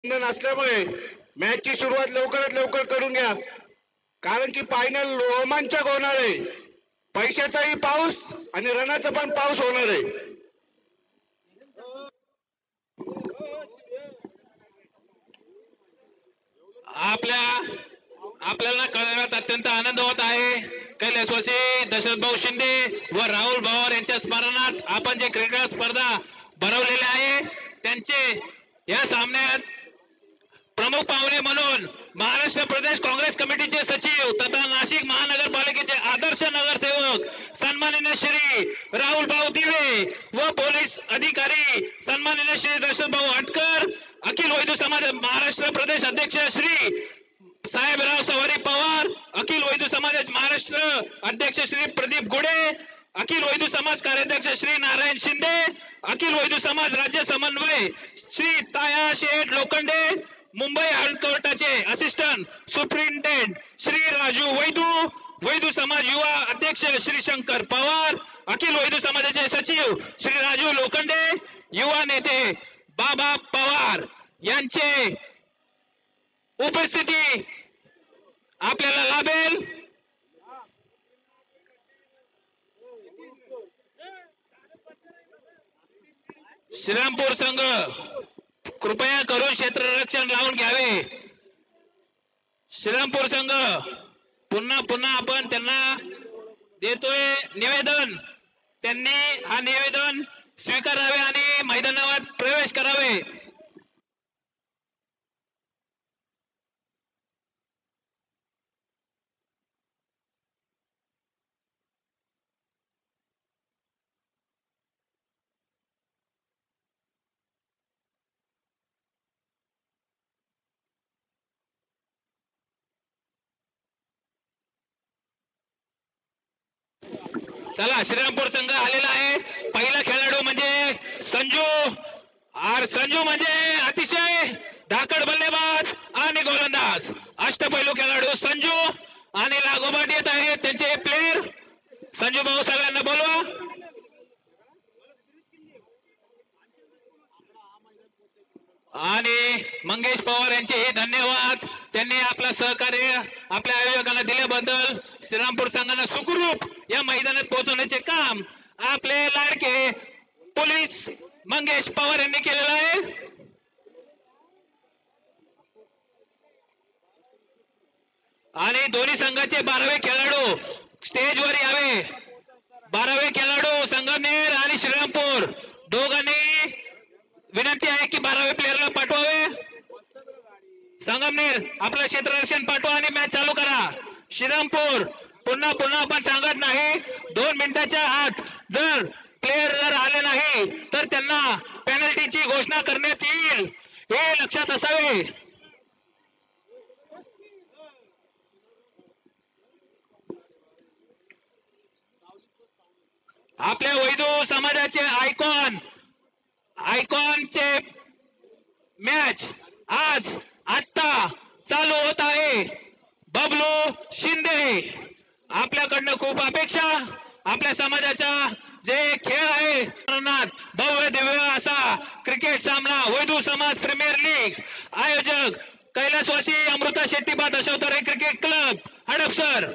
नसल्यामुळे मॅचची सुरुवात लवकरात लवकर करून घ्या, कारण की फायनल रोमांचक होणार आहे. पैशाचाही पाऊस आणि रनाचा पण पाऊस होणार आहे. आपल्याला कळण्यात अत्यंत आनंद होत आहे. कैलासवासी दशरथभाऊ शिंदे व राहुल पवार यांच्या स्मरणार्थ आपण जे क्रीडा स्पर्धा भरवलेल्या आहे त्यांचे या सामन्यात प्रमुख पाहुणे म्हणून महाराष्ट्र प्रदेश काँग्रेस कमिटीचे सचिव तथा नाशिक महानगरपालिकेचे आदर्श नगरसेवक सन्माननीय श्री राहुल भाऊ दिवे व पोलीस अधिकारी सन्माननीय श्री दशरथभाऊ हटकर, अखिल वैद्य समाज महाराष्ट्र प्रदेश अध्यक्ष श्री साहेबराव सवारी पवार, अखिल वैद्य समाज महाराष्ट्र अध्यक्ष श्री प्रदीप गुडे, अखिल वैद्य समाज कार्याध्यक्ष श्री नारायण शिंदे, अखिल वैद्य समाज राज्य समन्वय श्री ताया शेठ लोखंडे, मुंबई हायकोर्टाचे असिस्टंट सुप्रिंटेंडेंट श्री राजू वैद्य समाज युवा अध्यक्ष श्री शंकर पवार, अखिल वैद्य समाजाचे सचिव श्री राजू लोखंडे, युवा नेते बाबा पवार यांचे उपस्थिती आपल्याला लाभेल. श्रीरामपूर संघ कृपया करून क्षेत्ररक्षण लावून घ्यावे. श्रीरामपूर संघ पुन्हा आपण त्यांना देतोय निवेदन, त्यांनी हा निवेदन स्वीकारावे आणि मैदानावर प्रवेश करावे. चला, श्रीरामपूर संघ आलेला आहे. पहिला खेळाडू म्हणजे संजू म्हणजे अतिशय धाकड बल्लेबाज आणि गोलंदाज. अष्टपैलू खेळाडू संजू आणि लागोपाठ येत आहेत त्यांचे प्लेयर. संजू भाऊ सगळ्यांना बोलवा. आणि मंगेश पवार यांचे धन्यवाद, त्यांनी आपला सहकार्य आपल्या आयोजकांना दिल्याबद्दल. श्रीरामपूर संघाला सुखरूप या मैदानात पोहोचवण्याचे काम आपले लाडके पोलीस मंगेश पवार यांनी केलेलं आहे. आणि दोन्ही संघाचे 12वे खेळाडू स्टेजवर यावे. 12वे खेळाडू संगमनेर आणि श्रीरामपूर दोघांनी विनंती आहे की 12वे प्लेयरला पाठवावे. संगमनेर आपलं क्षेत्ररक्षण पाठवा आणि मॅच चालू करा. श्रीरामपूर पुन्हा आपण सांगत नाही, 2 मिनिटाच्या आत जर प्लेयर आले नाही तर त्यांना पेनल्टीची घोषणा करण्यात येईल, हे लक्षात असावे. आपल्या वैद्य समाजाचे आयकॉनचे मॅच आत्ता चालू होत आहे. बबलू शिंदे, आपल्याकडनं खूप अपेक्षा. आपल्या समाजाचा जे खेळ आहे भव्य दिव्य असा क्रिकेट सामना वैद्य समाज प्रीमियर लीग आयोजक कैलासवासी अमृता शेट्टीबा दशावतारे क्रिकेट क्लब हडपसर.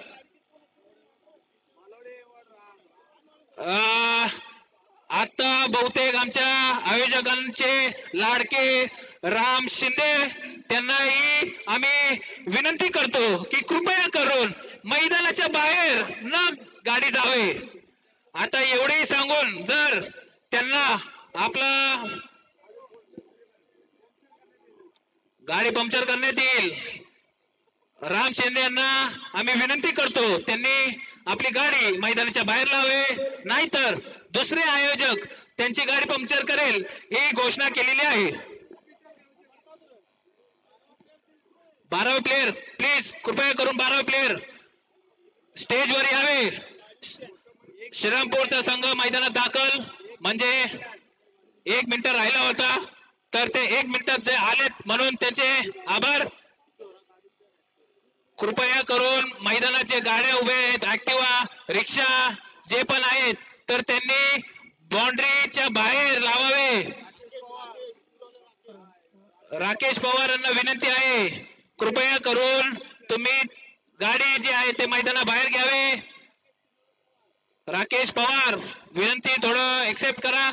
आता बहुतेक आमच्या आयोजकांचे लाडके राम शिंदे त्यांनाही आम्ही विनंती करतो की कृपया करून मैदानाच्या बाहेर न गाडी जावे. आता एवढे सांगून जर त्यांना आपला गाडी पंक्चर करण्यात येईल, राम शिंदे यांना आम्ही विनंती करतो त्यांनी आपली गाडी मैदानाच्या बाहेर लावे, नाहीतर दुसरे आयोजक त्यांची गाडी पंक्चर करेल ही घोषणा केलेली आहे. 12वे प्लेयर प्लीज कृपया करून 12वे प्लेयर स्टेजवर यावे. श्रीरामपूरचा संघ मैदानात दाखल, म्हणजे 1 मिनिट राहिला होता तर ते 1 मिनिटात जे आलेत म्हणून त्याचे आभार. कृपया करून मैदानाचे गाड्या उभे आहेत, ऍक्टिवा रिक्षा जे पण आहेत तर त्यांनी बाउंड्रीच्या बाहेर लावावे. राकेश पवार यांना विनंती आहे, कृपया करून तुम्ही गाडी जी आहे ते मैदानाबाहेर घ्यावे. राकेश पवार विनंती थोडं एक्सेप्ट करा.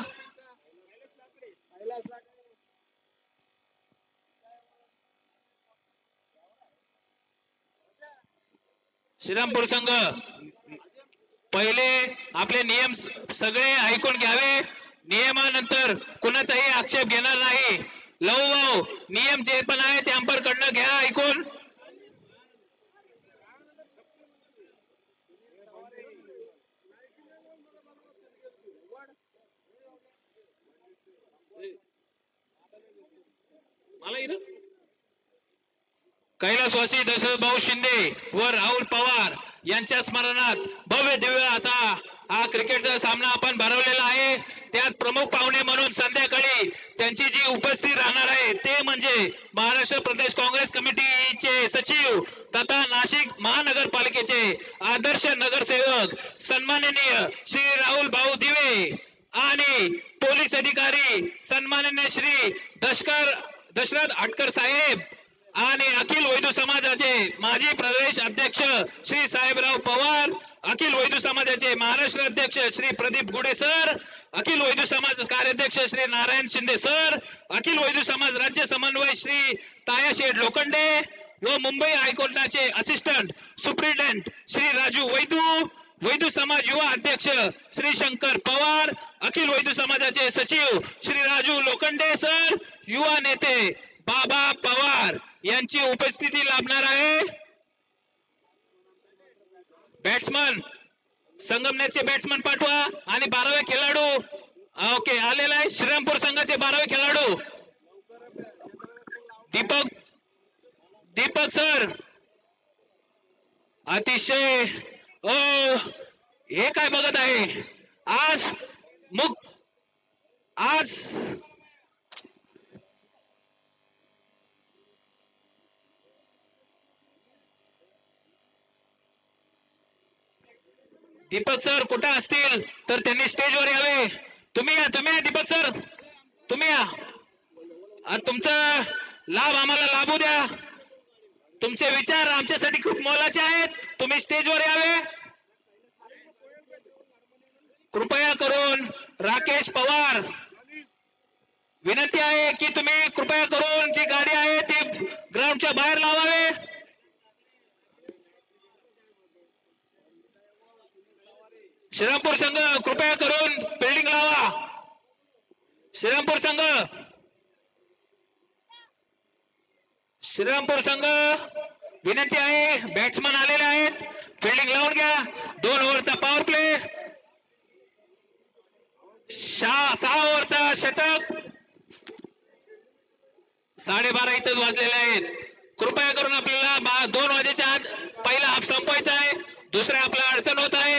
श्रीरामपूर संघ पहिले आपले नियम सगळे ऐकून घ्यावे. नियमानंतर कुणाचाही आक्षेप घेणार नाही. लव भाऊ नियम जे पण आहे ते अंपर कडनं घ्या ऐकून. कैलासवासी दशरथ भाऊ शिंदे व राहुल पवार यांच्या स्मरणात भव्य दिव्य असा हा क्रिकेटचा सामना आपण भरवलेला आहे. त्यात प्रमुख पाहुणे म्हणून संध्याकाळी त्यांची जी उपस्थिती राहणार आहे ते म्हणजे महाराष्ट्र प्रदेश काँग्रेस कमिटीचे सचिव तथा नाशिक महानगरपालिकेचे आदर्श नगरसेवक सन्माननीय श्री राहुल भाऊ दिवे आणि पोलीस अधिकारी सन्माननीय श्री दशरथ आटकर साहेब आणि अखिल वैद्य समाजाचे माजी प्रदेश अध्यक्ष श्री साहेबराव पवार, अखिल वैद्य समाजाचे महाराष्ट्र अध्यक्ष श्री प्रदीप गुडे सर, अखिल वैद्य समाज कार्याध्यक्ष श्री नारायण शिंदे सर, अखिल वैद्य समाज राज्य समन्वय श्री तायाशेठ लोखंडे व मुंबई हायकोर्टाचे असिस्टंट सुप्रिटेंडेंट श्री राजू वैद्य समाज युवा अध्यक्ष श्री शंकर पवार, अखिल वैद्य समाजाचे सचिव श्री राजू लोखंडे सर, युवा नेते बाबा पवार यांची उपस्थिती लाभणार आहे. बॅट्समन संगमनेरचे बॅट्समन पाठवा आणि 12वे खेळाडू ओके आलेला आहे. श्रीरामपूर संघाचे 12वे खेळाडू दीपक सर. अतिशय हे काय बघत आहे आज दीपक सर कुठे असतील तर त्यांनी स्टेजवर यावे. तुम्ही या दीपक सर, तुम्ही या. तुमचा लाभ आम्हाला लाभू द्या. तुमचे विचार आमच्यासाठी खूप मोलाचे आहेत. तुम्ही स्टेजवर यावे. कृपया करून राकेश पवार विनंती आहे की तुम्ही कृपया करून जी गाडी आहे ती ग्राउंडच्या बाहेर लावावे. श्रीरामपूर संघ कृपया करून बिल्डिंग लावा. श्रीरामपूर संघ विनंती आहे, बॅट्समन आलेले आहेत, फिल्डिंग लावून घ्या. 2 ओव्हरचा पॉवर प्ले, 6 ओव्हरचा षटक, 12:30 इथंच वाजलेले आहेत. कृपया करून आपल्याला 2 वाजेच्या आत पहिला हाफ संपवायचा आहे. दुसऱ्या आपला अडचण होत आहे.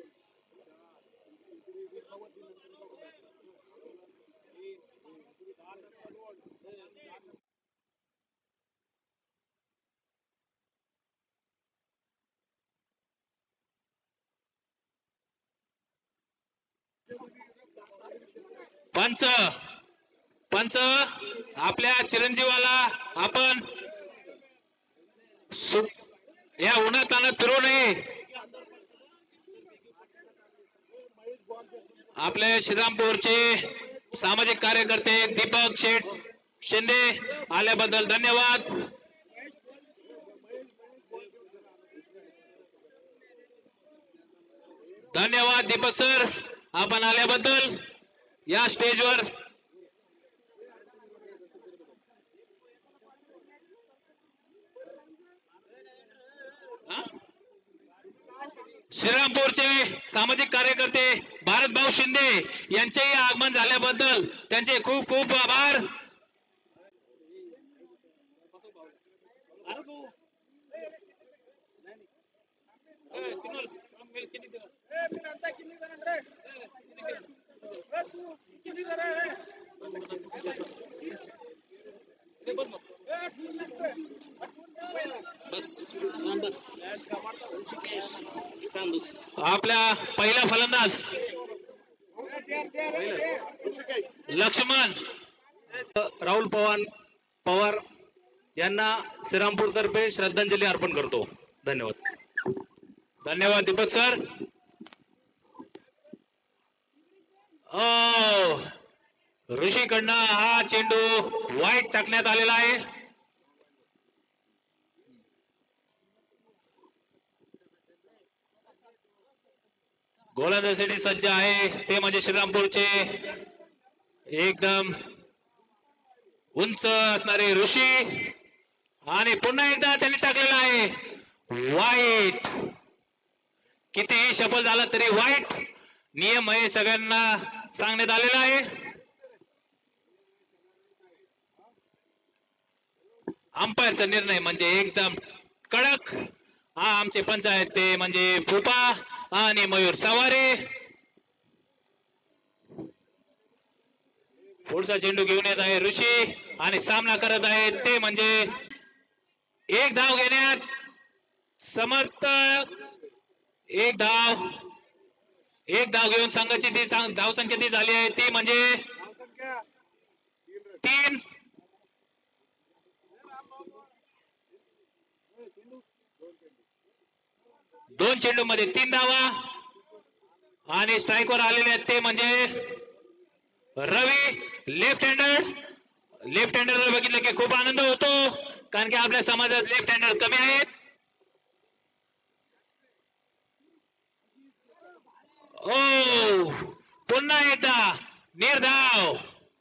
पंच आपल्या चिरंजीवाला आपण या उन्हातान्हात फिरू नये. आपले श्रीरामपूरचे सामाजिक कार्यकर्ते दीपक शेठ शिंदे आल्याबद्दल धन्यवाद. धन्यवाद दीपक सर, आपण आल्याबद्दल. या स्टेजवर श्रीरामपूरचे सामाजिक कार्यकर्ते भारत भाऊ शिंदे यांचेही आगमन झाल्याबद्दल त्यांचे खूप खूप आभार. आपला पहिला फलंदाज लक्ष्मण राहुल पवार यांना श्रीरामपूर तर्फे श्रद्धांजली अर्पण करतो. धन्यवाद. धन्यवाद दीपक सर. ऋषीकडनं हा चेंडू वाईट टाकण्यात आलेला आहे. गोलंदाजीसाठी सज्ज आहे ते म्हणजे श्रीरामपूरचे एकदम उंच असणारे ऋषी आणि पुन्हा एकदा त्यांनी टाकलेला आहे वाईट. कितीही सफल झाला तरी वाईट नियम आहे सगळ्यांना सांगण्यात आलेला आहे. अंपायरचा निर्णय म्हणजे एकदम कडक. हा आमचे पंच आहेत ते म्हणजे फुपा आणि मयूर सवारे. पुढचा चेंडू घेऊन येत आहे ऋषी आणि सामना करत आहे ते म्हणजे एक धाव घेण्यात समर्थ. एक धाव घेऊन संघाची ती धाव संख्या ती झाली आहे ती म्हणजे 3. दोन चेंडू मध्ये 3 धावा आणि स्ट्राईकवर आलेले आहेत ते म्हणजे रवी लेफ्ट हँडर बघितलं की खूप आनंद होतो कारण की आपल्या समाजात लेफ्ट हँडर कमी आहेत. पुन्हा एकदा निर्धाव.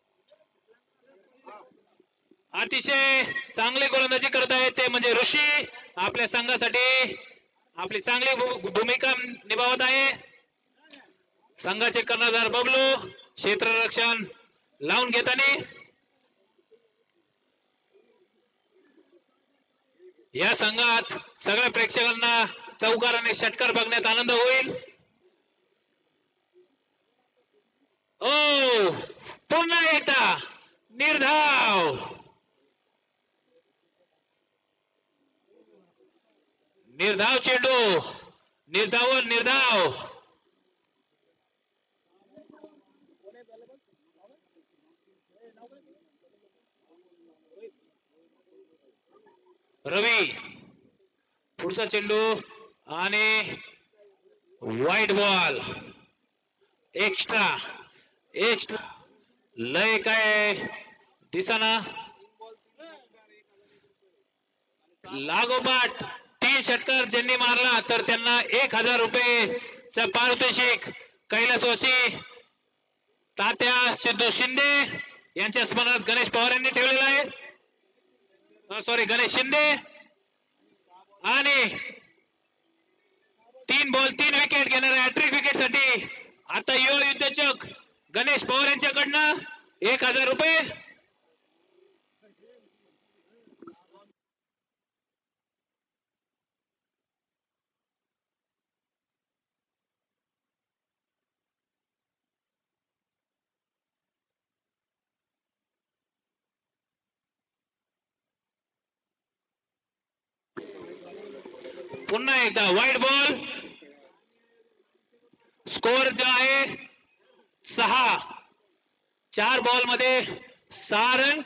अतिशय चांगले गोलंदाजी करत आहेत ते म्हणजे ऋषी. आपल्या संघासाठी आपली चांगली भूमिका निभावत आहे. संघाचे कर्णधार बबलू क्षेत्ररक्षण लावून घेताना या संघात सगळ्या प्रेक्षकांना चौकार आणि षटकार बघण्यात आनंद होईल. पुन्हा एकदा निर्धाव. निर्धाव चेंडू. निर्धाव. रवी पुढचा चेंडू आणि वाईट बॉल. एक्स्ट्रा लय काय दिसाना. लागोपाठ 3 षटकार ज्यांनी मारला तर त्यांना 1000 रुपयेचा पारितोषिक कैलासवासी तात्या सिद्धू शिंदे यांच्या स्मरणार्थ गणेश पवार यांनी ठेवलेला आहे. सॉरी गणेश शिंदे. आणि 3 बॉल 3 विकेट घेणाऱ्या हॅट्रिक विकेट साठी आता युवा युद्धचक गणेश पवार यांच्याकडनं 1000 रुपये. पुन्हा एकदा वाईट बॉल. स्कोर जो आहे 6. 4 बॉल मध्ये 6 रन.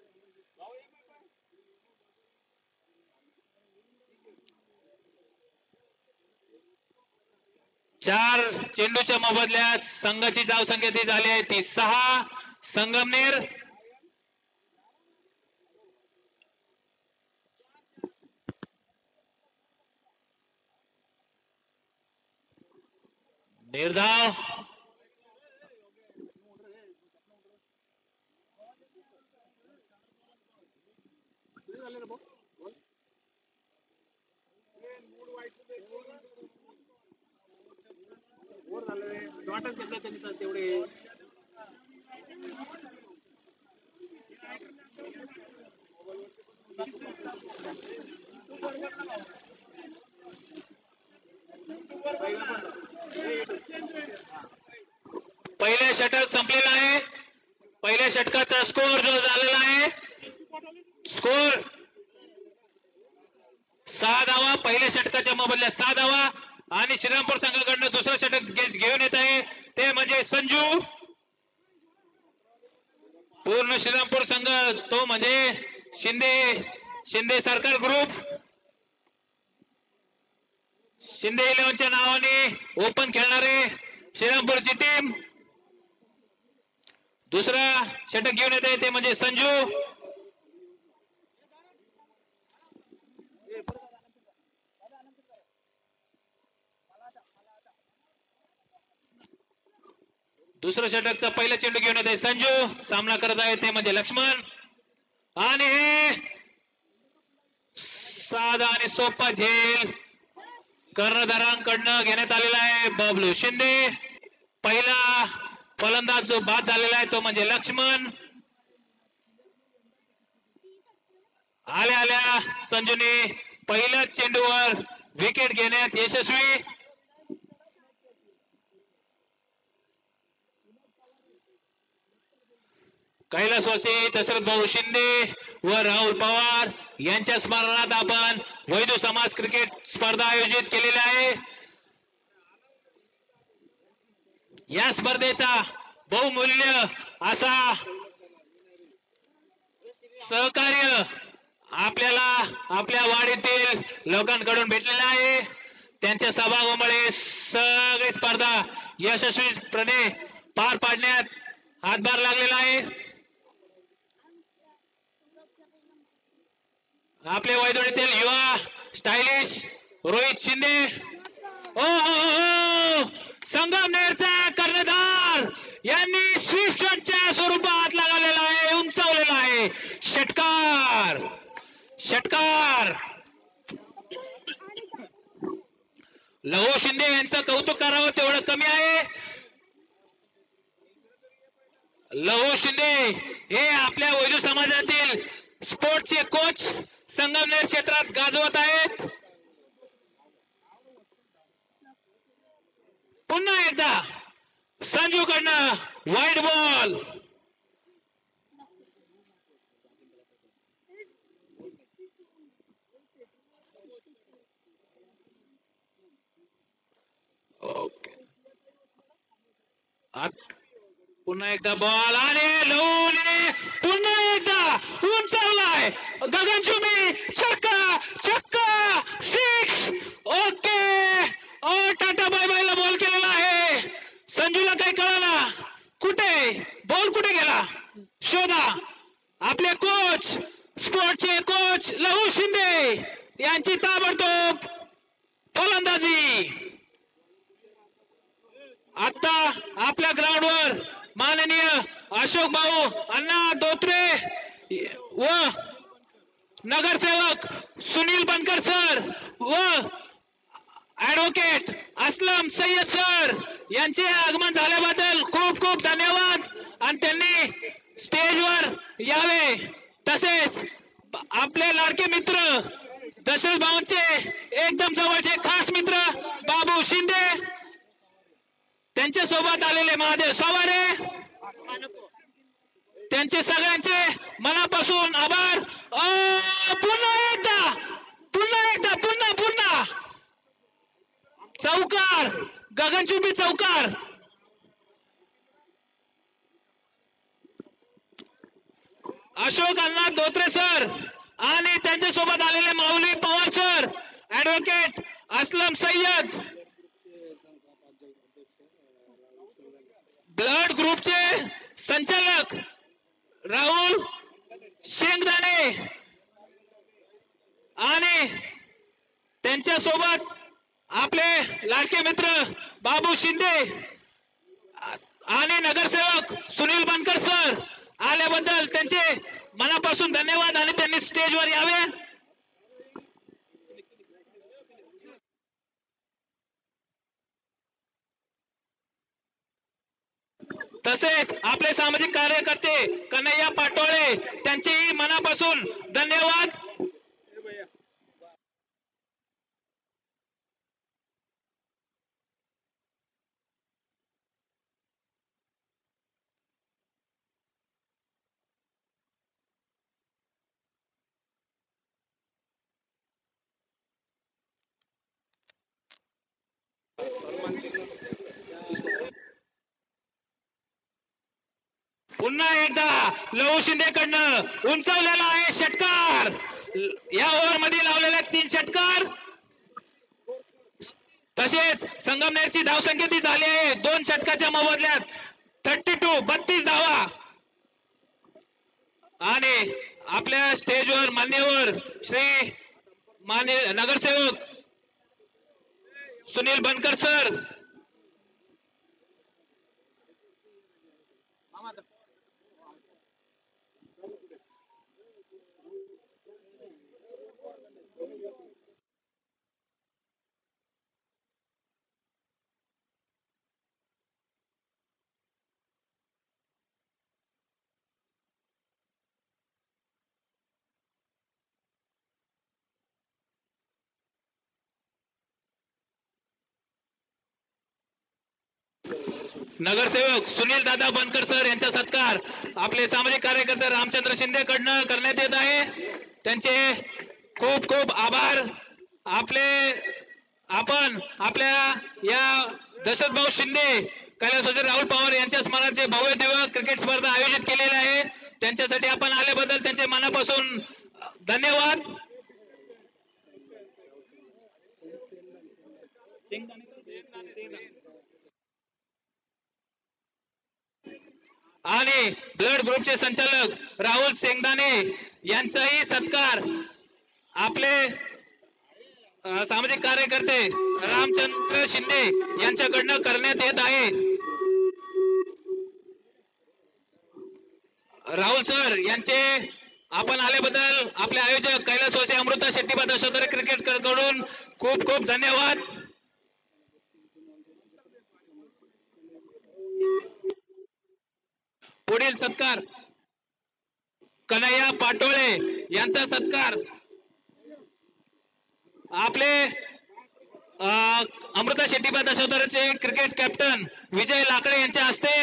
चार चेंडूच्या मोबदल्यात संघाची धाव संख्या ती झाली आहे ती 6. संगमनेर निर्धाव. पहिल्या षटक संपलेला आहे. पहिल्या षटकाचा स्कोर जो झालेला आहे स्कोर 6 धावा. पहिल्या षटकाच्या मोबदल्यात 6 धावा आणि श्रीरामपूर संघाकडनं दुसरं षटक घेऊन येत आहे ते म्हणजे संजू. पूर्ण श्रीरामपूर संघ तो म्हणजे शिंदे शिंदे सरकार ग्रुप शिंदे 11च्या नावाने ओपन खेळणारे श्रीरामपूरची टीम. दुसरा षटक घेऊन येते ते म्हणजे संजू. दुसरं षटकचा पहिला चेंडू घेऊन येते संजू. सामना करत आहे ते म्हणजे लक्ष्मण. आणि हे साधा आणि सोपा झेल कर्णधारांकडनं घेण्यात आलेला आहे बबलू शिंदे. पहिला फलंदाज जो बाद झालेला आहे तो म्हणजे लक्ष्मण. आल्या आल्या संजूने पहिल्याच चेंडूवर विकेट घेण्यात यशस्वी. कैलासवासी दशरथ भाऊ शिंदे व राहुल पवार यांच्या स्मरणार्थ आपण वैदू समाज क्रिकेट स्पर्धा आयोजित केलेल्या आहे. या स्पर्धेचा बहुमूल्य असा सहकार्य आपल्याला आपल्या वाडीतील लोकांकडून भेटलेला आहे. त्यांच्या सहभागामुळे सगळी स्पर्धा यशस्वीपणे पार पाडण्यात हातभार लागलेला आहे. आपले वैदोळीतील युवा स्टायलिश रोहित शिंदे. ओ संगमनेरचा कर्णधार यांनी स्वीप शॉटच्या स्वरूपात लगावलेला आहे, उंचावलेला आहे. षटकार षटकार. लहू शिंदे यांचं कौतुक करावं तेवढं कमी आहे. लहू शिंदे हे आपल्या वैदू समाजातील स्पोर्टचे कोच संगमनेर क्षेत्रात गाजवत आहेत. पुन्हा एकदा संजू कडनं वाईड बॉल. पुन्हा एकदा बॉल आणि लवूने पुन्हा एकदा उंचावलाय. गगनचुंबी छक्का छक्का 6. ओके. टाटा बाय बायला बॉल केलेला आहे. संजूला काही कळना कुठे बॉल कुठे गेला शोधा. आपले कोच स्पोर्टचे कोच लहू शिंदे यांची ताबडतोब फलंदाजी. आता आपल्या ग्राउंडवर माननीय अशोक भाऊ अण्णा धोत्रे व नगरसेवक सुनील बनकर सर व ऍडव्होकेट असलम सय्यद सर यांचे आगमन झाल्याबद्दल खूप खूप धन्यवाद. आणि त्यांनी स्टेजवर यावे. तसेच आपले लाडके मित्र दशरथ भाऊंचे एकदम जवळचे खास मित्र बाबू शिंदे, त्यांच्या सोबत आलेले महादेव सवारे, त्यांचे सगळ्यांचे मनापासून आभार. पुन्हा एकदा पुन्हा एकदा पुन्हा पुन्हा चौकार गगनचुंबी चौकार. अशोक अण्णा धोत्रे सर आणि त्यांच्या सोबत आलेले Mauli Pawar sir, advocate Aslam Sayyad, blood ग्रुपचे संचालक राहुल शेंगदाणे आणि त्यांच्या सोबत आपले लाडके मित्र बाबू शिंदे आणि नगरसेवक सुनील बनकर सर आल्याबद्दल त्यांचे मनापासून धन्यवाद. आणि त्यांनी स्टेजवर यावे. तसेच आपले सामाजिक कार्यकर्ते कन्हैया पाटोळे त्यांचेही मनापासून धन्यवाद. पुन्हा एकदा लहू शिंदेकडनं उंचावलेला आहे षटकार. या ओव्हर मध्ये लावलेले 3 षटकार. तसेच संगमनेरची धावसंख्या ती झाली आहे 2 षटकाच्या मोबदल्यात 32 धावा. आणि आपल्या स्टेजवर मान्यवर श्री मान्य नगरसेवक सुनील बनकर सर, नगरसेवक सुनील दादा बनकर सर यांचा सत्कार आपले सामाजिक कार्यकर्ते रामचंद्र शिंदे कडनं करण्यात येत आहे. त्यांचे खूप खूप आभार. आपण आपल्या या दशरथ भाऊ शिंदे कैलासवासी राहुल पवार यांच्या स्मरणार्थ भव्य दिव्य क्रिकेट स्पर्धा आयोजित केलेली आहे. त्यांच्यासाठी आपण आल्याबद्दल त्यांचे मनापासून धन्यवाद. आणि ब्लड ग्रुपचे संचालक राहुल सेंगदाने यांचाही सत्कार आपले सामाजिक कार्यकर्ते रामचंद्र शिंदे यांच्याकडनं करण्यात येत आहे. राहुल सर यांचे आपण आल्याबद्दल आपले आयोजक कैलासवासी अमृता शेट्टी दशोदरी क्रिकेट कडून खूप खूप धन्यवाद. पुढील सत्कार कन्हैया पाटोळे यांचा सत्कार आपले अमृता शेट्टी दशोदरचे क्रिकेट कॅप्टन विजय लाकडे यांच्या हस्ते.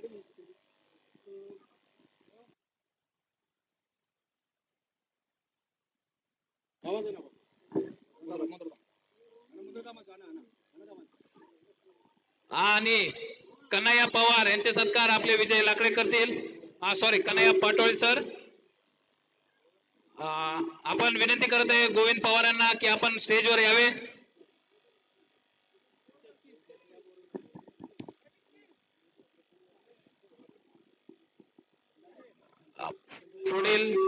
आणि कन्हैया पवार यांचे सत्कार आपले विजय लाकडे करतील. कन्हैया पाटोळे सर. आपण विनंती करत आहे गोविंद पवार यांना की आपण स्टेजवर यावे. पुढील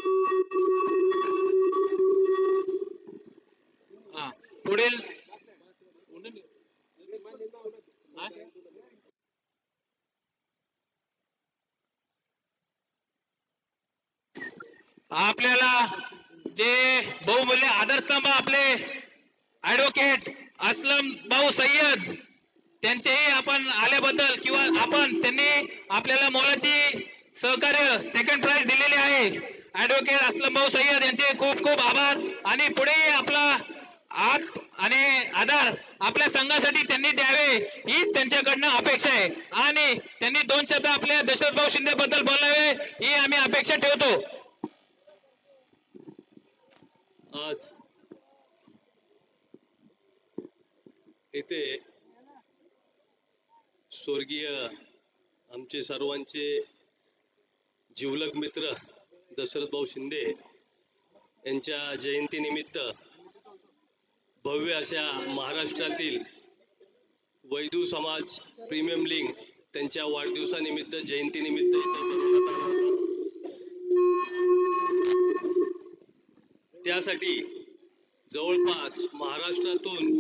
पुढील आपल्याला जे बहुमूल्य आधारस्तंभ आपले ऍडव्होकेट असलम भाऊ सय्यद त्यांचेही आपण आल्याबद्दल किंवा त्यांनी आपल्याला मोलाची सहकार्य सेकंड प्राइज दिलेले आहे. ऍडव्होकेट असलम भाऊ सय्यद यांचे खूप खूप आभार. आणि पुढे आपला हात आणि आधार आपल्या संघासाठी त्यांनी द्यावे हीच त्यांच्याकडनं अपेक्षा आहे. आणि त्यांनी 2 शब्द आपल्या दशरथ भाऊ शिंदे बद्दल बोलावे ही आम्ही अपेक्षा ठेवतो. आज येथे स्वर्गीय आमचे सर्वांचे जिवलग मित्र दशरथ भाऊ शिंदे यांच्या जयंतीनिमित्त भव्य अशा महाराष्ट्रातील वैदू समाज प्रीमियम लीग त्यांच्या वाढदिवसानिमित्त जयंतीनिमित्त त्यासाठी जवळपास महाराष्ट्रातून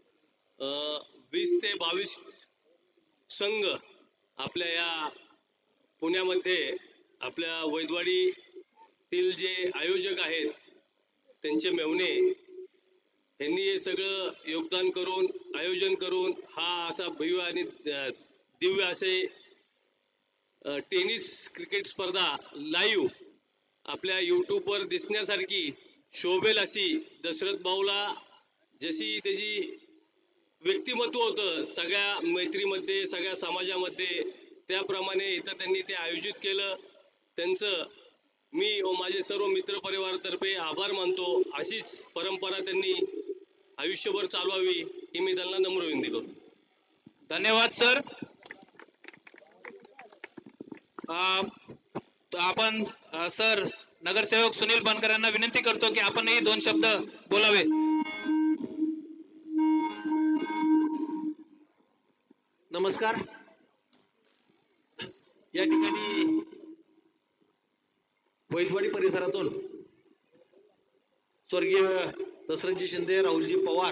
20 ते 22 संघ आपल्या या पुण्यामध्ये आपल्या वैदवाडीतील जे आयोजक आहेत त्यांचे मेव्हणे यांनी हे सगळं योगदान करून आयोजन करून हा असा भव्य आणि दिव्य असे टेनिस क्रिकेट स्पर्धा लाईव्ह आपल्या यूट्यूबवर दिसण्यासारखी शोभेल अशी दशरथ भाऊला जशी त्याची व्यक्तिमत्व होतं सगळ्या मैत्रीमध्ये सगळ्या समाजामध्ये त्याप्रमाणे इथं त्यांनी ते आयोजित केलं. त्यांचं मी व माझे सर्व मित्रपरिवारातर्फे आभार मानतो. अशीच परंपरा त्यांनी आयुष्यभर चालवावी ही मी त्यांना नम्र विनंती करतो. धन्यवाद सर. आपण सर नगरसेवक सुनील बनकर यांना विनंती करतो की आपणही 2 शब्द बोलावे. नमस्कार. या ठिकाणी वैदवाडी परिसरातून स्वर्गीय दसरथजी शिंदे, राहुलजी पवार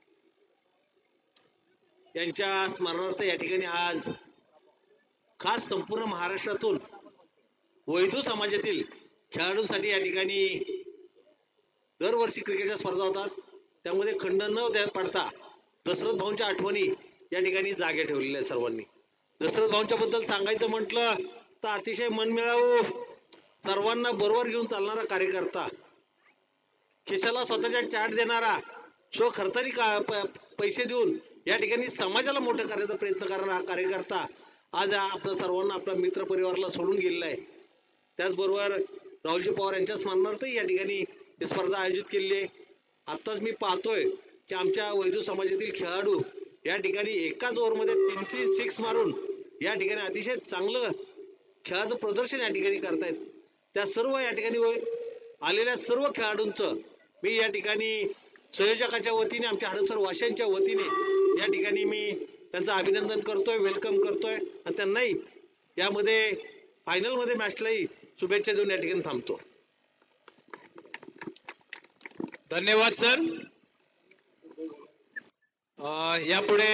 यांच्या स्मरणार्थ या ठिकाणी आज खास संपूर्ण महाराष्ट्रातून वैदू समाजातील खेळाडूंसाठी या ठिकाणी दरवर्षी क्रिकेटच्या स्पर्धा होतात. त्यामध्ये खंड न पडता दशरथ भाऊंच्या आठवणी या ठिकाणी जागे ठेवलेल्या आहेत सर्वांनी. दशरथ भाऊंच्या बद्दल सांगायचं म्हटलं तर अतिशय मनमिळावू, सर्वांना बरोबर घेऊन चालणारा कार्यकर्ता, खिशाला स्वतःच्या चाट देणारा, स्वखर्चानी पैसे देऊन या ठिकाणी समाजाला मोठं करण्याचा प्रयत्न करणारा हा कार्यकर्ता आज आपल्या सर्वांना, आपल्या मित्र परिवाराला सोडून गेलेला आहे. त्याचबरोबर राहुलजी पवार यांच्या स्मरणार्थही या ठिकाणी ही स्पर्धा आयोजित केलेली आहे. आत्ताच मी पाहतोय की आमच्या वैदू समाजातील खेळाडू या ठिकाणी एकाच ओव्हरमध्ये 3 सिक्स मारून या ठिकाणी अतिशय चांगलं खेळाचं प्रदर्शन या ठिकाणी करतायत. त्या सर्व या ठिकाणी आलेल्या सर्व खेळाडूंचं मी या ठिकाणी संयोजकाच्या वतीने, आमच्या हडपसर वाशियांच्या वतीने या ठिकाणी मी त्यांचं अभिनंदन करतोय, वेलकम करतोय आणि त्यांनाही यामध्ये फायनलमध्ये मॅचलाही शुभेच्छा देऊन या ठिकाणी थांबतो. धन्यवाद सर. यापुढे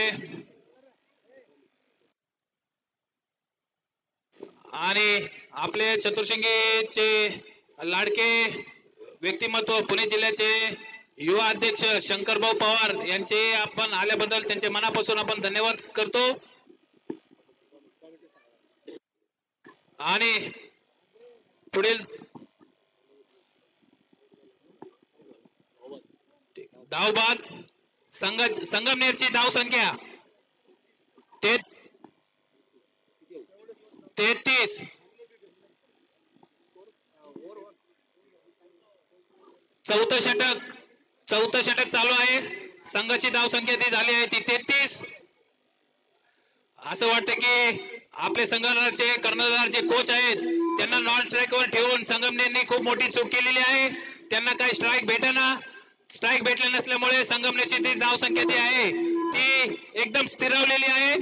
आणि आपले चतुर्शिंगीचे लाडके व्यक्तिमत्व पुणे जिल्ह्याचे युवा अध्यक्ष शंकरभाऊ पवार यांचे आपण आल्याबद्दल त्यांचे मनापासून आपण धन्यवाद करतो. आणि पुढील धावबाद संगमनेरची धाव संख्या 33. चौथं षटक चालू आहे. संघाची धाव संख्या ती झाली आहे ती 33. असं वाटतं की आपले संघाचे कर्णधार जे कोच आहेत त्यांना नॉन स्ट्राईकवर ठेवून संगमनेरने खूप मोठी चूक केलेली आहे. त्यांना काही स्ट्राईक भेटले नसल्यामुळे संगमनेरची ती धाव संख्या ती आहे ती एकदम स्थिरावलेली आहे.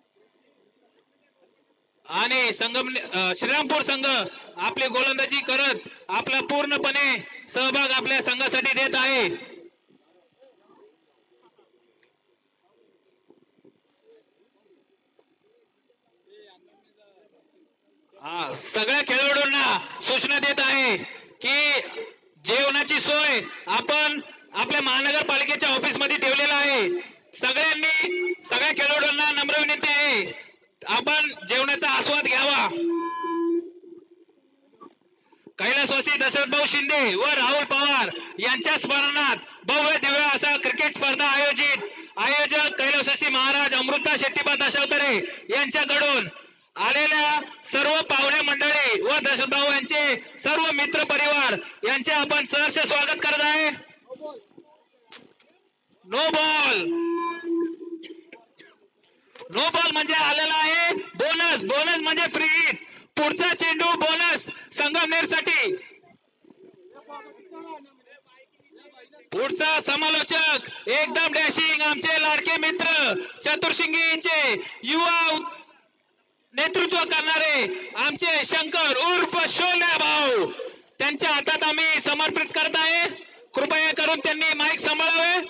आणि श्रीरामपूर संघ आपली गोलंदाजी करत आपला पूर्णपणे सहभाग आपल्या संघासाठी देत आहे. सगळ्या खेळाडूंना सूचना देत आहे की जेवणाची सोय आपण आपल्या महानगरपालिकेच्या ऑफिस मध्ये ठेवलेला आहे. सगळ्या खेळाडूंना नम्र विनंती आहे आपण जेवणाचा आस्वाद घ्यावा. कैलासवासी दशरथभाऊ शिंदे व राहुल पवार यांच्या स्मरणात भव्य दिव्य असा क्रिकेट स्पर्धा आयोजक कैलासवासी महाराज अमृता शेट्टीबा दशावतारे यांच्याकडून आलेल्या सर्व पाहुणे मंडळी व दशरथभाऊ यांचे सर्व मित्र परिवार यांचे आपण सहर्ष स्वागत करत आहे. नो बॉल म्हणजे आलेला आहे बोनस म्हणजे फ्री हिट. पुढचा चेंडू बोनस संगमनेर साठी. पुढचा समालोचक एकदम डॅशिंग आमचे लाडके मित्र चतुर्शिंगीचे युवा नेतृत्व करणारे आमचे शंकर उर्फ शोल्या भाऊ त्यांच्या हातात आम्ही समर्पित करत आहे. कृपया करून त्यांनी माईक सांभाळावे.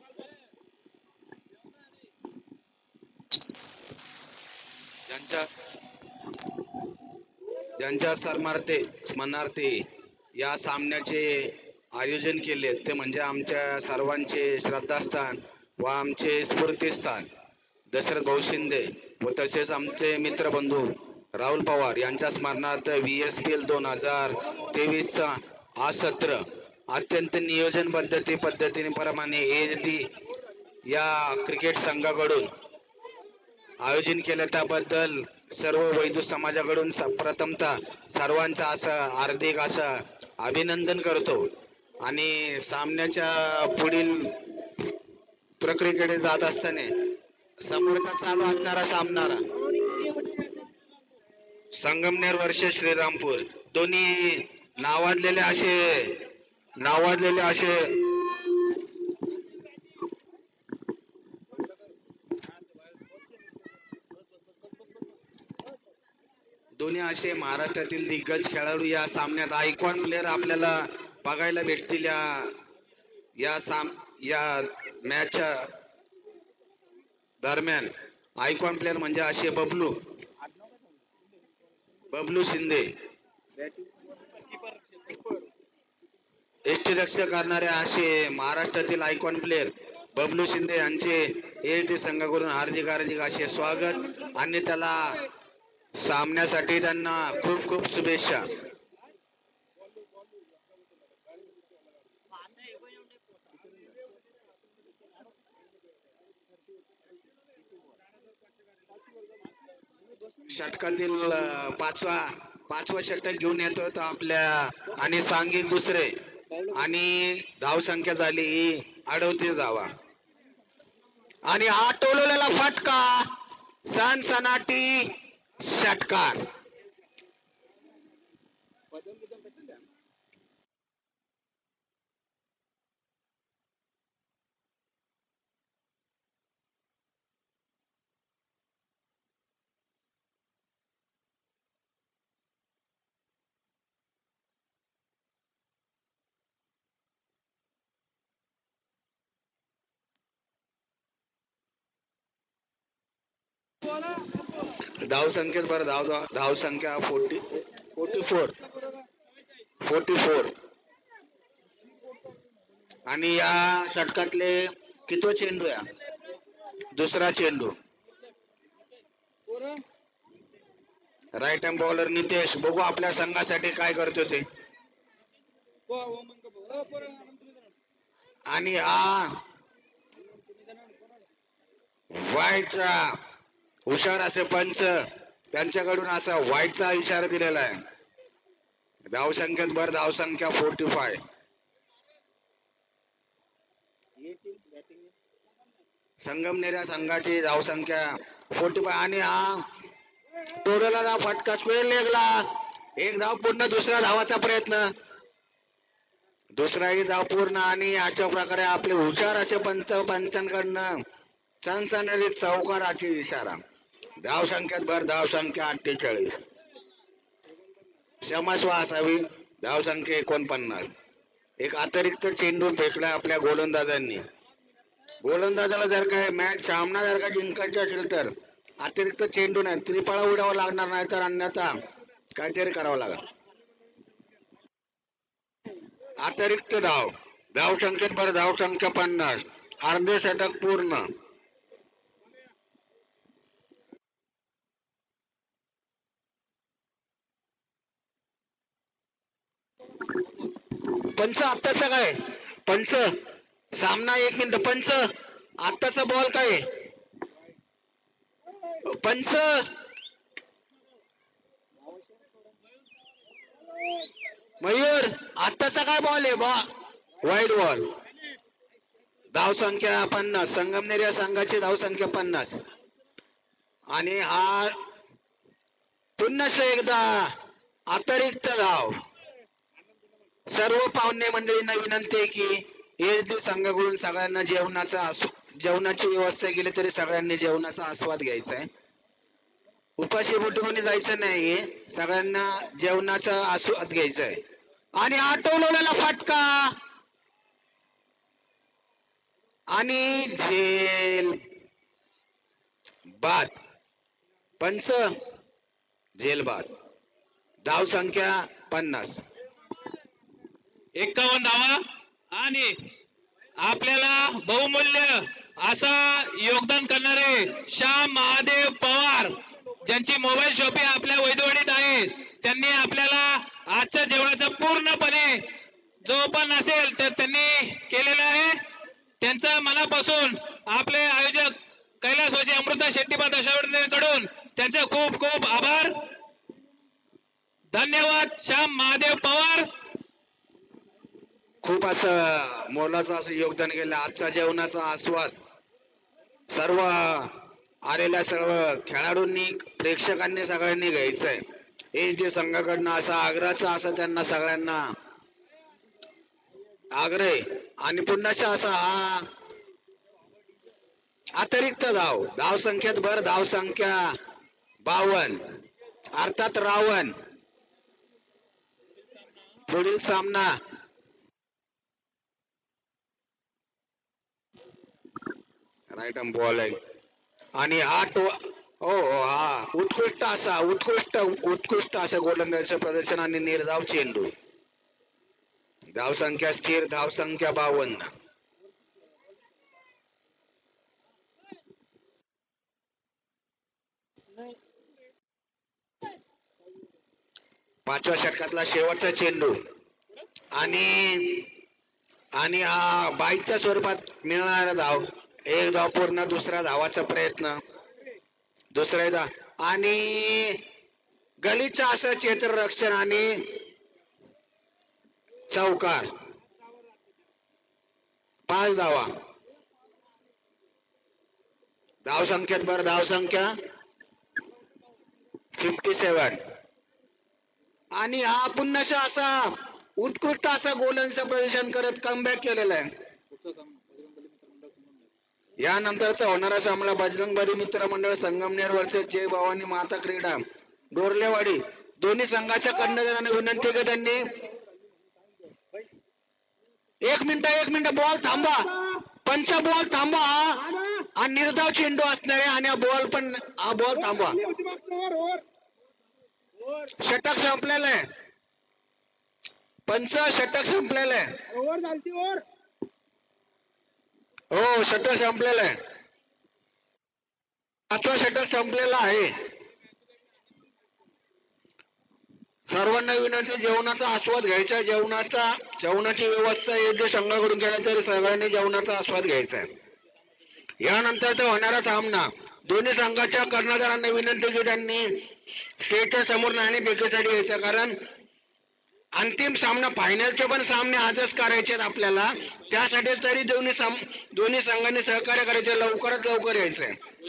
ज्यांच्या स्मरणार्थे या सामन्याचे आयोजन केले ते म्हणजे आमच्या सर्वांचे श्रद्धास्थान व आमचे स्फूर्तिस्थान दशरथ भाऊ शिंदे व तसेच आमचे मित्रबंधू राहुल पवार यांच्या स्मरणार्थ VSPL 2023चा हा सत्र अत्यंत नियोजन पद्धतीप्रमाणे AHD या क्रिकेट संघाकडून आयोजन केलं. त्याबद्दल सर्व वैदू समाजाकडून प्रथमतः सर्वांचं असं हार्दिक असं अभिनंदन करतो. आणि सामन्याच्या पुढील प्रक्रियेकडे जात असताना समोरचा चालू असणारा सामना संगमनेर वर्सेस श्रीरामपूर दोन्ही नावाजलेले असे दोन्ही असे महाराष्ट्रातील दिग्गज खेळाडू या सामन्यात आयकॉन प्लेअर आपल्याला बघायला भेटतील या मॅचच्या दरम्यान. आयकॉन प्लेअर म्हणजे असे बबलू शिंदे, यष्टिरक्षक करणारे असे महाराष्ट्रातील आयकॉन प्लेअर बबलू शिंदे यांचे एटी संघाकडून हार्दिक असे स्वागत आणि त्याला सामन्यासाठी त्यांना खूप खूप शुभेच्छा. षटकातील पाचवा षटक घेऊन येतो तो आपल्या आणि सांघिक दुसरे आणि धावसंख्या झाली 38 धावा आणि हा टोलवलेला फटका सनसनाटी षटकार. धावसंख्येत बरं धावसंख्या 44 आणि या षटकातले कितवा चेंडू या दुसरा चेंडू. राईट हँड बॉलर नितेश बघू आपल्या संघासाठी काय करतो ते. आणि हा व्हाईटचा हुशार असे पंच त्यांच्याकडून असा व्हाईटचा इशारा दिलेला आहे. धावसंख्येत भर धावसंख्या 45. संगमनेर संघाची धावसंख्या 45 आणि हा तोडलेला फटका स्क्वेअर लेगला एक धाव पूर्ण. दुसरा धावाचा प्रयत्न दुसराही धाव पूर्ण आणि अशा प्रकारे आपले हुशार असे पंचांकडनं सनसनाटी चौकाराची इशारा. धावसंख्येत भर धावसंख्या 48. क्षमस्व असावी धावसंख्या 49. एक अतिरिक्त चेंडू फेकला आपल्या गोलंदाजांनी. गोलंदाजाला जर काय मॅच सामना जर का जिंकायचा असेल तर अतिरिक्त चेंडू नाही त्रिफळा उडावा लागणार नाही तर अन्यथा काहीतरी करावं लागेल. अतिरिक्त धावसंख्येत भर धावसंख्या 50. अर्धे षटक पूर्ण. पंच आत्ताचा काय पंच सामना 1 मिनिट. पंच आत्ताचा बॉल काय पंच मयूर आत्ताचा काय बॉल आहे वाईड बॉल. धावसंख्या 50. संगमनेर या संघाची धावसंख्या 50 आणि हा पुन्हा एकदा अतिरिक्त धाव. सर्व पाहुणे मंडळींना विनंती आहे की एसडी संघाकडून सगळ्यांना जेवणाची व्यवस्था केली तरी सगळ्यांनी जेवणाचा आस्वाद घ्यायचा आहे. उपाशी पोटी जायचं नाहीये. सगळ्यांना जेवणाचा आस्वाद घ्यायचा आहे. आणि आटवलेला फटका आणि झेल बाद. पंच झेल बाद. धावसंख्या 50. 51 धावा आणि आपल्याला बहुमूल्य असा योगदान करणारे श्याम महादेव पवार ज्यांची मोबाईल शॉपी आपल्या वैदवाडीत आहे त्यांनी आपल्याला आजच्या जेवणाचा पूर्णपणे जो पण असेल तर त्यांनी केलेला आहे. त्यांचा मनापासून आपले आयोजक कैलासवासी अमृता शेट्टीबा दशावडीकडून त्यांचे खूप खूप आभार. धन्यवाद श्याम महादेव पवार. खूप असं मोलाचं असं योगदान केलं. आजचा जेवणाचा आस्वाद सर्व आलेल्या सर्व खेळाडूंनी प्रेक्षकांनी सगळ्यांनी घ्यायचा आहे. एच डी संघाकडनं असा आग्रहाचा असा त्यांना सगळ्यांना आग्रह आहे. आणि पुन्हा असा हा अतिरिक्त धाव संख्येत भर धाव संख्या 52 अर्थात रावण. पुढील सामना राईट आर्म बॉल आहे आणि हा हा उत्कृष्ट असा गोलंदाजीचं प्रदर्शन आणि निर्धाव चेंडू. धाव संख्या स्थिर, धाव संख्या 52. पाचव्या षटकातला शेवटचा चेंडू आणि आणि हा बाईकच्या स्वरूपात मिळणारा धाव. एक धाव पूर्ण, दुसरा धावाचा प्रयत्न, दुसरा धाव आणि गलीचं असं क्षेत्ररक्षण आणि चौकार. 5 धावा. धाव संख्येत भर धाव संख्या 57 आणि हा पुन्हा असा उत्कृष्ट असा गोलंदाजीचं प्रदर्शन करत कमबॅक केलेला आहे. यानंतरचा होणारा सामना बजरंगबली मित्र मंडळ संगमनेर वर्सेस जय भवानी माता क्रीडा डोरलेवाडी. दोन्ही संघाच्या कर्णधारांना विनंती की त्यांनी एक मिनिट बॉल थांबा, पंच बॉल थांबा आणि निर्धाव चेंडू असणार आहे आणि हा बॉल थांबवा. षटक संपलेलं आहे, पंच षटक संपलेलं आहे. हो षटक संपलेलं आहे, 5वं षटक संपलेलं आहे. सर्वांना विनंती जेवणाचा आस्वाद घ्यायचा. जेवणाची व्यवस्था योग्य संघाकडून केली तरी सगळ्यांनी जेवणाचा आस्वाद घ्यायचा आहे. यानंतरचा होणारा सामना दोन्ही संघाच्या कर्णधारांना विनंती की त्यांनी स्टेजच्या समोर नाणेफेकीसाठी यायचं, कारण अंतिम सामना फायनलचे पण सामने आजच करायचे आहेत आपल्याला. त्यासाठी तरी दोन्ही संघांनी सहकार्य करायचे, लवकरात लवकर यायचंय.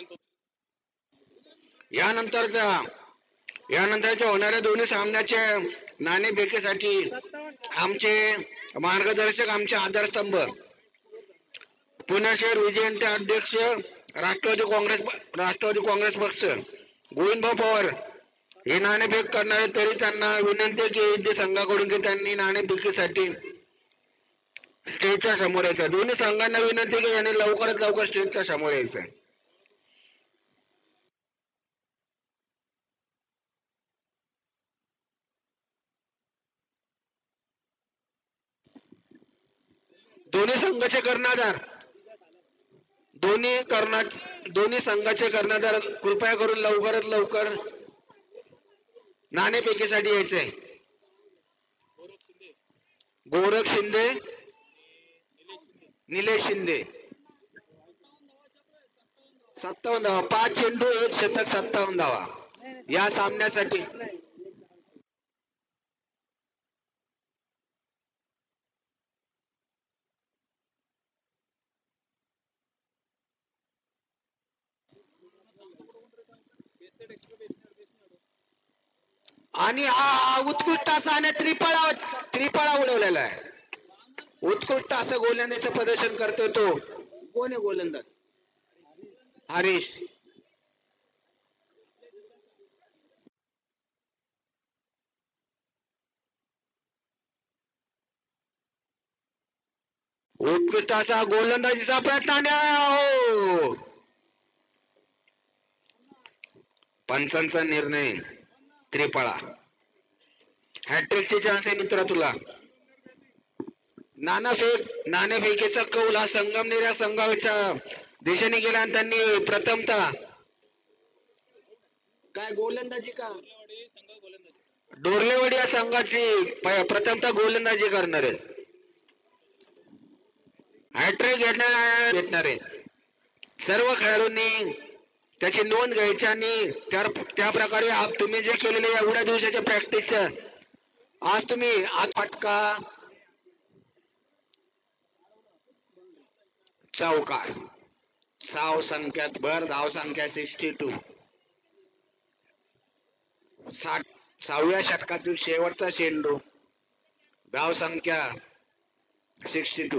यानंतरच्या होणाऱ्या दोन्ही सामन्याच्या नाणेफेकीसाठी आमचे मार्गदर्शक, आमचे आधारस्तंभ पुणे शहर विजयंती अध्यक्ष राष्ट्रवादी काँग्रेस पक्ष गोविंदभाऊ पवार हे नाणेफेक करणारे. तरी त्यांना विनंती की संघाकडून की त्यांनी नाणेफेकीसाठी स्टेजच्या समोर यायचं. दोन्ही संघांना विनंती की यांनी लवकरात लवकर स्टेजच्या समोर यायचं. दोन्ही संघाचे कर्णधार दोन्ही संघाचे कर्णधार कृपया करून लवकरात लवकर नाणेफेकीसाठी यायचंय. गोरख शिंदे, निलेश शिंदे. 57 धावा, 5 चेंडू 1 षटक, 57 धावा या सामन्यासाठी. आणि हा उत्कृष्ट असा आणि त्रिफळा उडवलेला आहे. उत्कृष्ट असं गोलंदाजीचं प्रदर्शन करतोय तो. कोण आहे गोलंदाज? हरीश. उत्कृष्ट असा गोलंदाजीचा प्रयत्न आणि पंचांचा निर्णय त्रिफळा. हॅट्रिकचे चान्स आहे मित्रा तुला. नाणेफेकीचा कौल हा संगमनेर या संघाच्या दिशेने गेला आणि त्यांनी प्रथमतः काय गोलंदाजी का डोरलेवाडी या संघाची प्रथमतः गोलंदाजी करणार आहे. हॅट्रिक घेणार आहे. सर्व खेळाडूंनी त्याची नोंद घ्यायची आणि त्या प्रकारे तुम्ही जे केलेले एवढ्या दिवसाच्या प्रॅक्टिस आज तुम्ही फटका चौकार. धाव संख्यात भर धाव संख्या 62. 6व्या षटकातील शेवटचा चेंडू, धाव संख्या 62.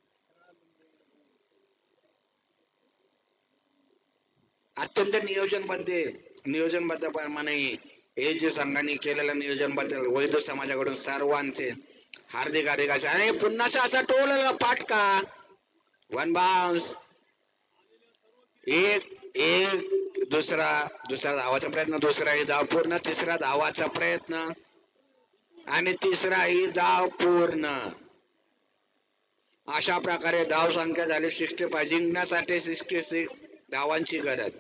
अत्यंत नियोजनबद्धपणे हे जे संघाने केलेलं नियोजनबद्ध वैद्य समाजाकडून सर्वांचे हार्दिक हार्दिक आणि पुन्हाचा असा टोलला पाटका. One bounce. एक दुसरा धावाचा प्रयत्न, दुसरा ही धाव पूर्ण, तिसरा धावाचा प्रयत्न आणि तिसरा ही धाव पूर्ण. अशा प्रकारे धाव संख्या झाली 65. जिंकण्यासाठी 66 धावांची गरज.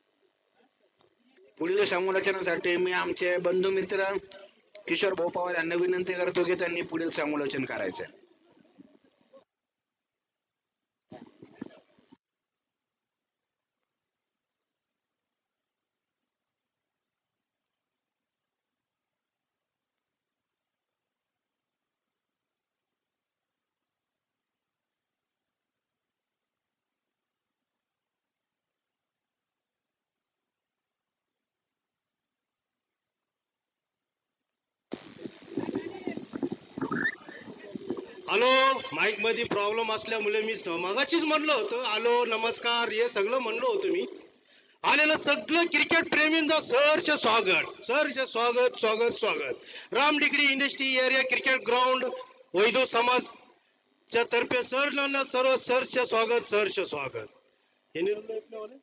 पुढील समालोचनासाठी मी आमचे बंधू मित्र किशोर भाऊ पवार यांना विनंती करतो की त्यांनी पुढील समालोचन करायचं. हॅलो, माईक मध्ये प्रॉब्लेम असल्यामुळे मी मगाशीच म्हणलं होतं हॅलो नमस्कार हे सगळं म्हणलं होतं मी. आलेलं सगळं क्रिकेट प्रेमींचं सहर्ष स्वागत, सहर्ष स्वागत स्वागत स्वागत. Ram degree industry area cricket ground Vaidu समाजच्या तर्फे सर्व सहर्ष स्वागत, सहर्ष स्वागत. हे निर्णय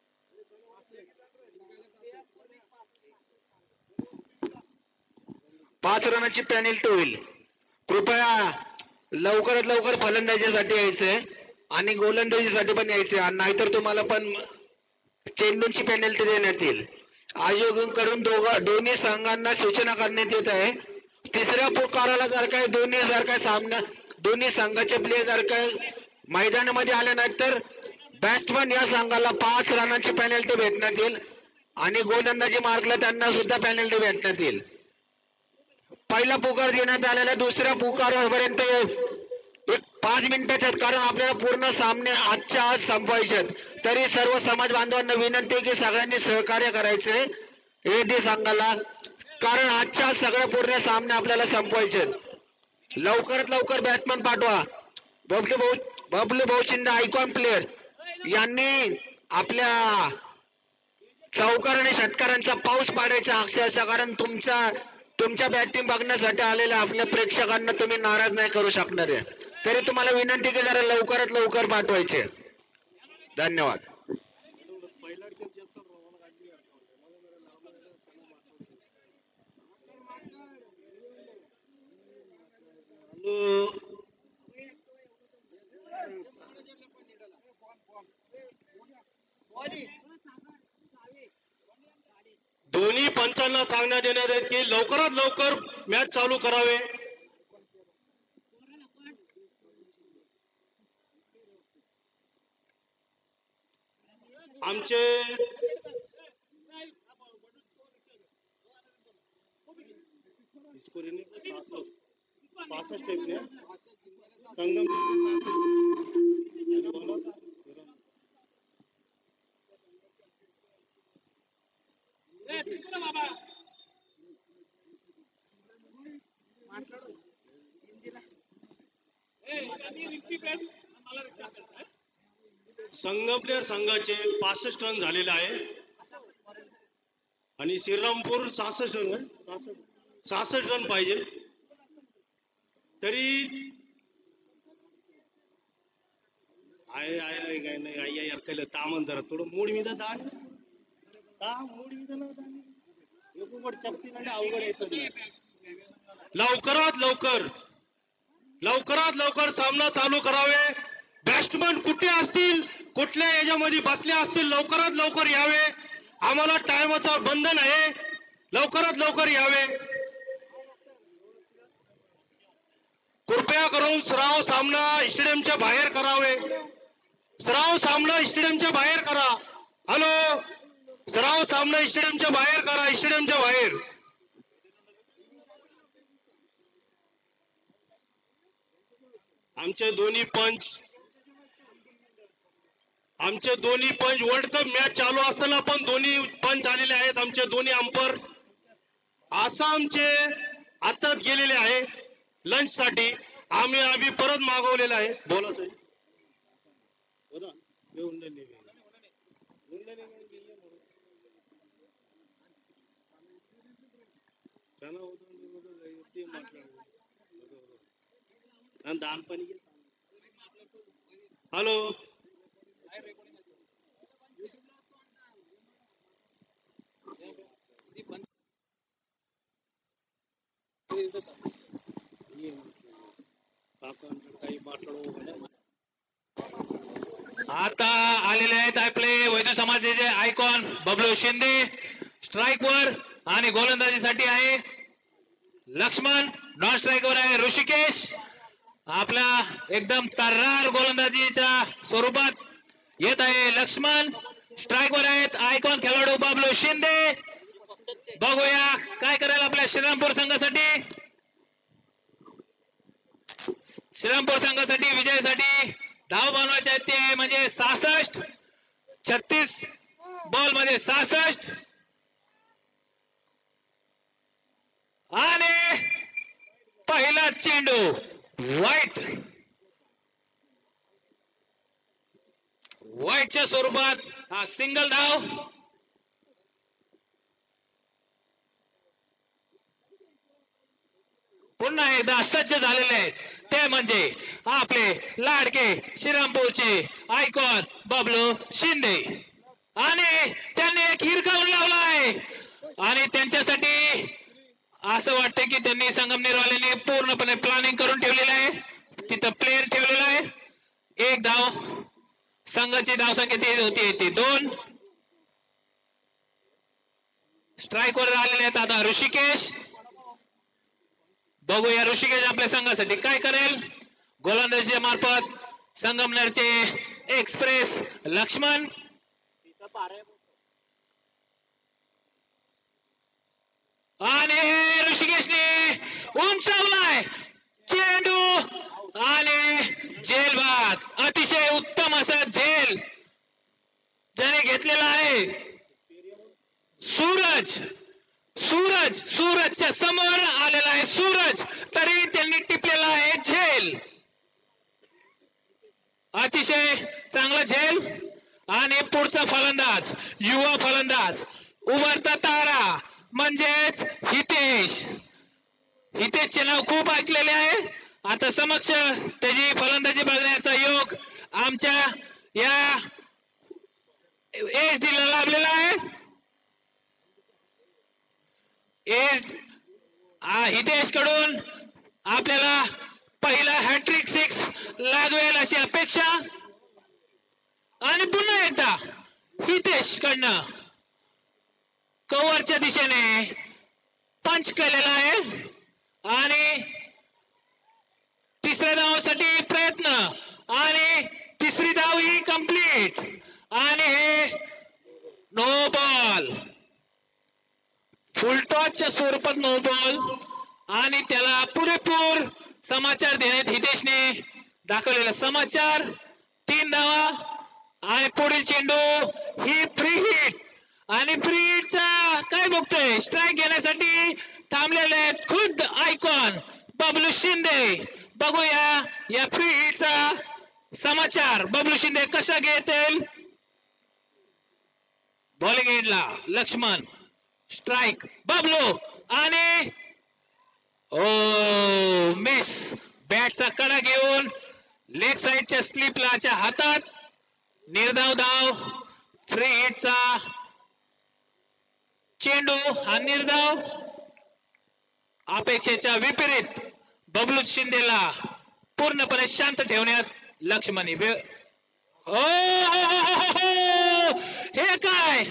5 रनाची पेनल्टी होईल. कृपया लवकरात लवकर फलंदाजीसाठी यायचंय आणि गोलंदाजीसाठी पण यायचंय, नाहीतर तुम्हाला पण चेंडूची पेनल्टी देण्यात येईल. आयोगाकडून दोन्ही संघांना सूचना करण्यात येत आहे. तिसऱ्या पुकाराला जर काही दोन्ही संघाचे प्लेयर जर काही मैदानामध्ये आले नाहीत तर बॅट्समन या संघाला 5 रनाची पेनल्टी भेटण्यात येईल आणि गोलंदाजी मार्कला त्यांना सुद्धा पेनल्टी भेटण्यात येईल. पहिला पुकार देण्यात आलेला, दुसऱ्या पुकारापर्यंत एक 5 मिनिटाच्यात, कारण आपल्याला पूर्ण सामने आजच्या आज संपवायचे. तरी सर्व समाज बांधवांना विनंती आहे की सगळ्यांनी सहकार्य करायचे एडी संघाला, कारण आजच्या आज सगळे पूर्ण सामने आपल्याला संपवायचे. लवकरात लवकर बॅट्समन पाठवा. बबलू भाऊ शिंदे आयकॉन प्लेयर यांनी आपल्या चौकार आणि षटकारांचा पाऊस पाडायचा अक्षरशः, कारण तुमच्या बॅटिंग बघण्यासाठी आलेल्या आपल्या प्रेक्षकांना तुम्ही नाराज नाही करू शकणार आहे. तरी तुम्हाला विनंती की जरा लवकरात लवकर पाठवायचे. धन्यवाद. दोन्ही पंचांना सांगण्यात येणार आहे की लवकरात लवकर मॅच चालू करावे. आमचे संगम संगमनेर संघाचे 65 रन झालेले आहे आणि श्रीरामपूर 66 रन 66 रन पाहिजे. तरी आहे काय नाही आई यार केलं तामन जरा थोडं मूड मी तर मूड मी चपटी अवघड येत. लवकरात लवकर सामना चालू करावे. बॅट्समन कुठे असतील, कुठल्या याच्यामध्ये बसले असतील, लवकरात लवकर यावे. आम्हाला टायमाचं बंधन आहे, लवकरात लवकर यावे. कृपया करून सराव सामना स्टेडियमच्या बाहेर करावे. सराव सामना स्टेडियमच्या बाहेर करा. हॅलो, सराव सामना स्टेडियमच्या बाहेर करा, स्टेडियमच्या बाहेर. आमचे दोन्ही पंच वर्ल्ड कप मॅच चालू असताना पण दोन्ही पंच आलेले आहेत. आमचे दोन्ही अंपर आसामचे आताच गेलेले आहे लंच साठी. आम्ही परत मागवलेलं आहे. बोला साहेब. बोला. హలో आता आलेले आहेत आपले वैद्य समाजाचे आयकॉन बबलू शिंदे स्ट्राईक वर आणि गोलंदाजीसाठी आहे लक्ष्मण. नॉन स्ट्राईक वर आहे ऋषिकेश. आपला एकदम तर्रार गोलंदाजीच्या स्वरूपात येत आहे लक्ष्मण. स्ट्राईक वर आहेत आयकॉन खेळाडू बबलू शिंदे. बघूया काय करेल आपल्या श्रीरामपूर संघासाठी. श्रीरामपूर संघासाठी विजयासाठी धाव बनवायचे आहेत ते म्हणजे 66. 36 बॉल मध्ये 66 आणि पहिला चेंडू व्हाईटच्या स्वरूपात हा सिंगल धाव. पुन्हा एकदा सज्ज झालेले आहेत ते म्हणजे आपले लाडके श्रीरामपूरचे आयकॉन बबलू शिंदे. आणि त्यांनी एक हिरकावून लावला आहे आणि त्यांच्यासाठी असं वाटतं की त्यांनी संगमनेरवाल्यांनी पूर्णपणे प्लॅनिंग करून ठेवलेलं आहे. तिथं प्लेयर ठेवलेला आहे. एक धाव संघाची धावसंख्या किती होती ती 2. स्ट्राईक वर आलेले आहेत आता ऋषिकेश. बघूया ऋषिकेश आपल्या संघासाठी काय करेल. गोलंदाजीच्या मार्फत संगमनेरचे एक्सप्रेस लक्ष्मण. आणि ऋषिकेशने उंचावलाय चेंडू आणि झेल बाद. अतिशय उत्तम असा झेल ज्याने घेतलेला आहे. सूरजच्या समोर आलेला आहे सूरज, तरी त्यांनी टिपलेला आहे झेल. अतिशय चांगला झेल. आणि पुढचा फलंदाज युवा फलंदाज उभरता तारा म्हणजेच हितेशचे नाव खूप ऐकलेले आहे. आता समक्ष त्याची फलंदाजी बघण्याचा योग आमच्या या एच डी ला लाभलेला आहे. हितेश कडून आपल्याला पहिला हॅट्रिक 6 लागवेल अशी अपेक्षा. आणि पुन्हा एकदा हितेश कडनं कव्हरच्या दिशेने पंच केलेला आहे आणि तिसऱ्या धावासाठी प्रयत्न आणि तिसरी धाव ही कंप्लीट. आणि हे नो बॉल, फुलटॉसच्या स्वरूपात नो बॉल. आणि त्याला पुरेपूर समाचार देण्यात हितेशने दाखवलेला समाचार 3 धावा. आणि पुढील चेंडू ही फ्री हिट. आणि फ्री हिटचा काय बघतोय स्ट्राईक घेण्यासाठी थांबलेले आहेत खुद्द आयकॉन बबलू शिंदे. बघूया या फ्री हिटचा समाचार बबलू शिंदे कसा घेतील. बॉलिंग एंडला लक्ष्मण. स्ट्राईक बबलू आणि ओ मिस. बॅटचा कडा घेऊन लेग साइडच्या स्लिपलाच्या हातात. निर्धाव धाव. फ्री हिटचा चेंडू हा निर्धाव. अपेक्षेच्या विपरीत बबलू शिंदेला पूर्णपणे शांत ठेवण्यात लक्ष्मणी हे काय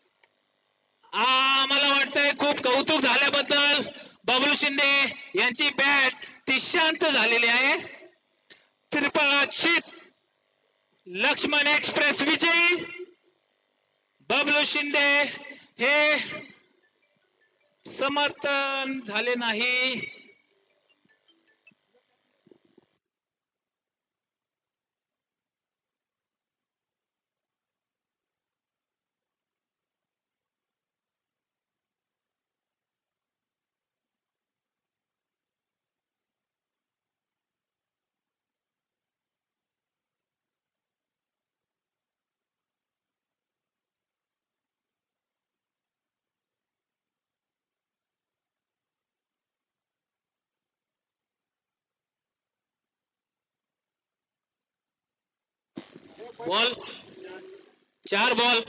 मला वाटतंय खूप कौतुक झाल्याबद्दल बबलू शिंदे यांची बॅट ती शांत झालेली आहे. त्रिफळाचीत लक्ष्मण एक्सप्रेस विजयी. बबलू शिंदे हे समर्थन झाले नाही. Ball 4 ball.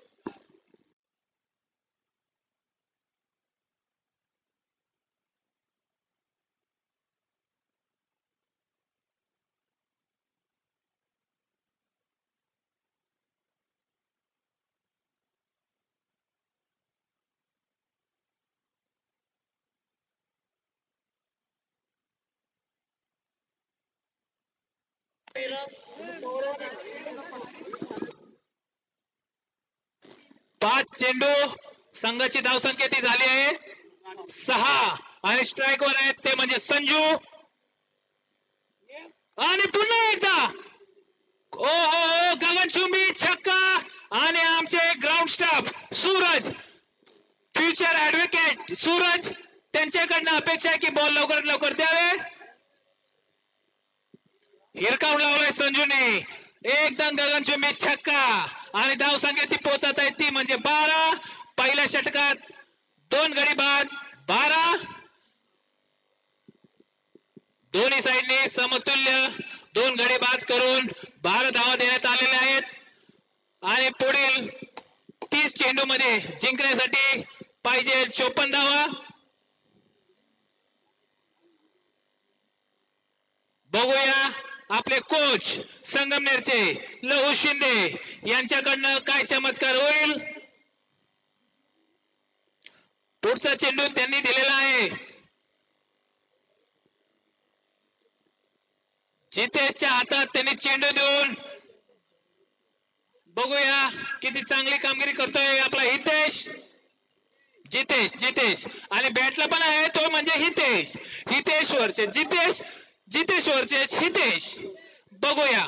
पाच चेंडू संघाची धावसंख्या ती झाली आहे 6 आणि स्ट्राईक वर आहेत ते म्हणजे संजू. आणि पुन्हा एकदा ओ गगनचुंबी छक्का. आणि आमचे ground staff Suraj, future advocate Suraj, त्यांच्याकडनं अपेक्षा आहे की बॉल लवकरात लवकर द्यावे. हिरकावून लावलाय संजूने, एकदम गगनचुंबी छक्का. आणि धावसंख्या ती पोहोचत आहे ती म्हणजे 12. पहिल्या षटकात 2 गडी बाद 12. दोन्ही साईडने समतुल्य 2 गडी बाद करून 12 धावा देण्यात आलेल्या आहेत. आणि पुढील 30 चेंडू मध्ये जिंकण्यासाठी पाहिजे 54 धावा. बघूया आपले कोच संगमनेरचे लहू शिंदे यांच्याकडनं काय चमत्कार होईल. पुढचा चेंडू त्यांनी दिलेला आहे जितेशच्या हातात. त्यांनी चेंडू देऊन बघूया किती चांगली कामगिरी करतोय आपला हितेश. जितेश आणि बॅटला पण आहे तो म्हणजे हितेश. Hitesh versus Jitesh, Jitesh versus Hitesh. बघूया.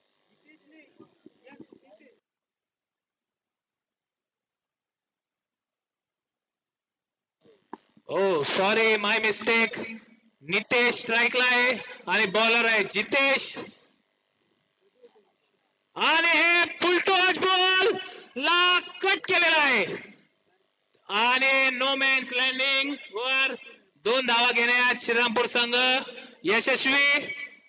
Oh sorry, my mistake. Nitesh स्ट्राईकला आहे आणि बॉलर आहे जितेश. आणि हे फुलटॉस बॉल ला कट केलेला आहे. आणि नो मॅन्स लँडिंग वर 2 धावा घेण्यात श्रीरामपूर संघ यशस्वी.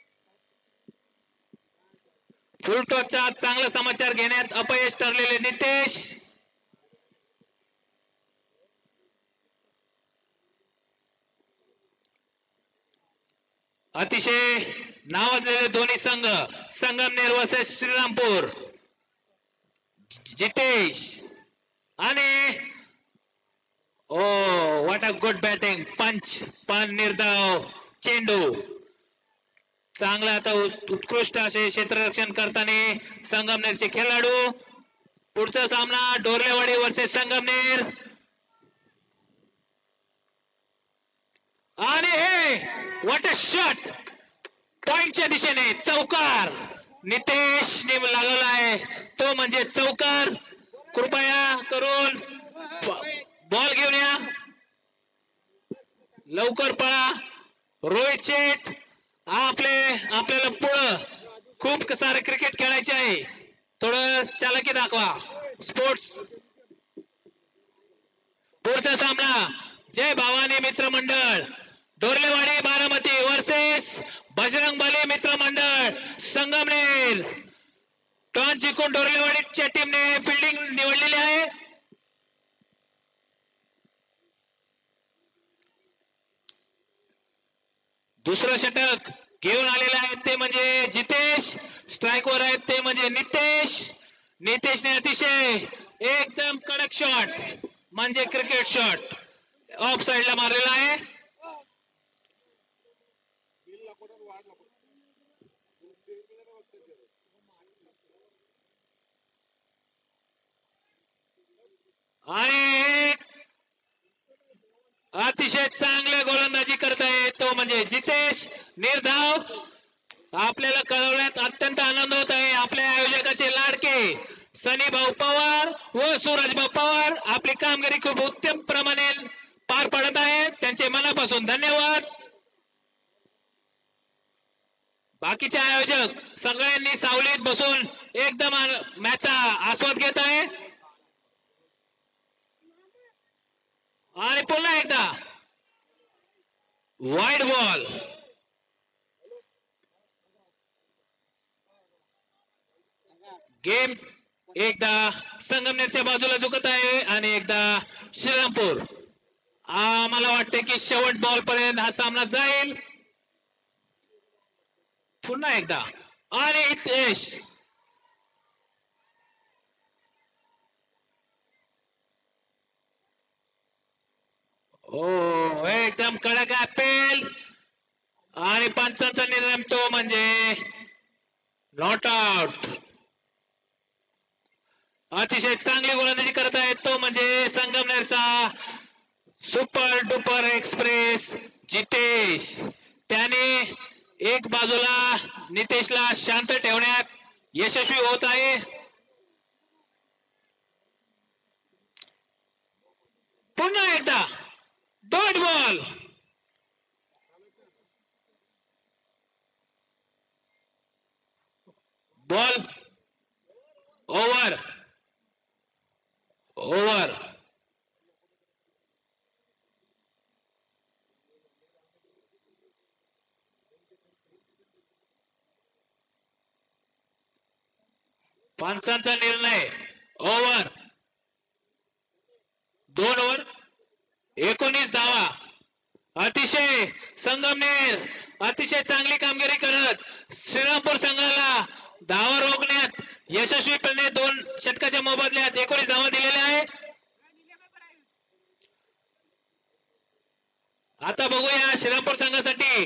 फुलटॉसचा चांगला समाचार घेण्यात अपयश ठरलेले नितेश. अतिशय नावाजलेले दोन्ही संघ संगमनेर वर्सेस श्रीरामपूर. जितेश आणि oh what a good batting. पंच पण निर्धाव चेंडू. चांगला आता उत्कृष्ट असे क्षेत्ररक्षण करताना संगमनेरचे खेळाडू. पुढचा सामना डोरलेवाडी वर्सेस संगमनेर. आणि हे व्हॉट अ शॉट. पॉइंटच्या दिशेने चौकार. नितेशने लागलेला आहे तो म्हणजे चौकार. कृपया करून बॉल घेऊन या, लवकर पळा. रोहित शेठ आपल्याला पुढं खूप सारे क्रिकेट खेळायचे आहे. थोडं चालाकी दाखवा. स्पोर्ट्स. पुढचा सामना जय भवानी मित्र मंडळ डोरलेवाडी बारामती वर्सेस बजरंग बली मित्र मंडळ संगमनेर. टॉस जिंकून डोरलेवाडीच्या टीमने फिल्डिंग निवडलेली आहे. दुसरं षटक घेऊन आलेले आहेत ते म्हणजे जितेश. स्ट्राईक वर आहेत ते म्हणजे नितेश. नितेशने अतिशय एकदम कडक शॉट म्हणजे क्रिकेट शॉट ऑफ साइडला मारलेला आहे. आणि अतिशय चांगले गोलंदाजी करताय तो म्हणजे जितेश. निर्धाव. आपल्याला कळवण्यात अत्यंत आनंद होत आहे आपल्या आयोजकाचे लाडके सनी भाऊ पवार व सूरज भाऊ पवार आपली कामगिरी खूप उत्तम प्रमाणे पार पडत आहे. त्यांचे मनापासून धन्यवाद. बाकीचे आयोजक सगळ्यांनी सावलीत बसून एकदम मॅचचा आस्वाद घेत आहे. आणि पुन्हा एकदा वाईड बॉल. गेम एकदा संगमनेरच्या बाजूला झुकत आहे आणि एकदा श्रीरामपूर. आम्हाला वाटते की शेवट बॉल पर्यंत हा सामना जाईल. पुन्हा एकदा आणि यश ओ एकदम कडक अपेल आणि पंचांचा निर्णय तो म्हणजे नॉट आउट. अतिशय चांगली गोलंदाजी करत आहे तो म्हणजे संगमनेरचा सुपर डुपर एक्सप्रेस जितेश. त्याने एक बाजूला नितेशला शांत ठेवण्यात यशस्वी होत आहे. पुन्हा एकदा dot ball. Ball over over. पंचांचा निर्णय ओव्हर 2 ओव्हर 19 धावा. अतिशय संगमनेर अतिशय चांगली कामगिरी करत श्रीरामपूर संघाला धावा रोखण्यात यशस्वीपणे 2 षटकाच्या मोबदल्यात 19 धावा दिलेल्या आहे. आता बघूया श्रीरामपूर संघासाठी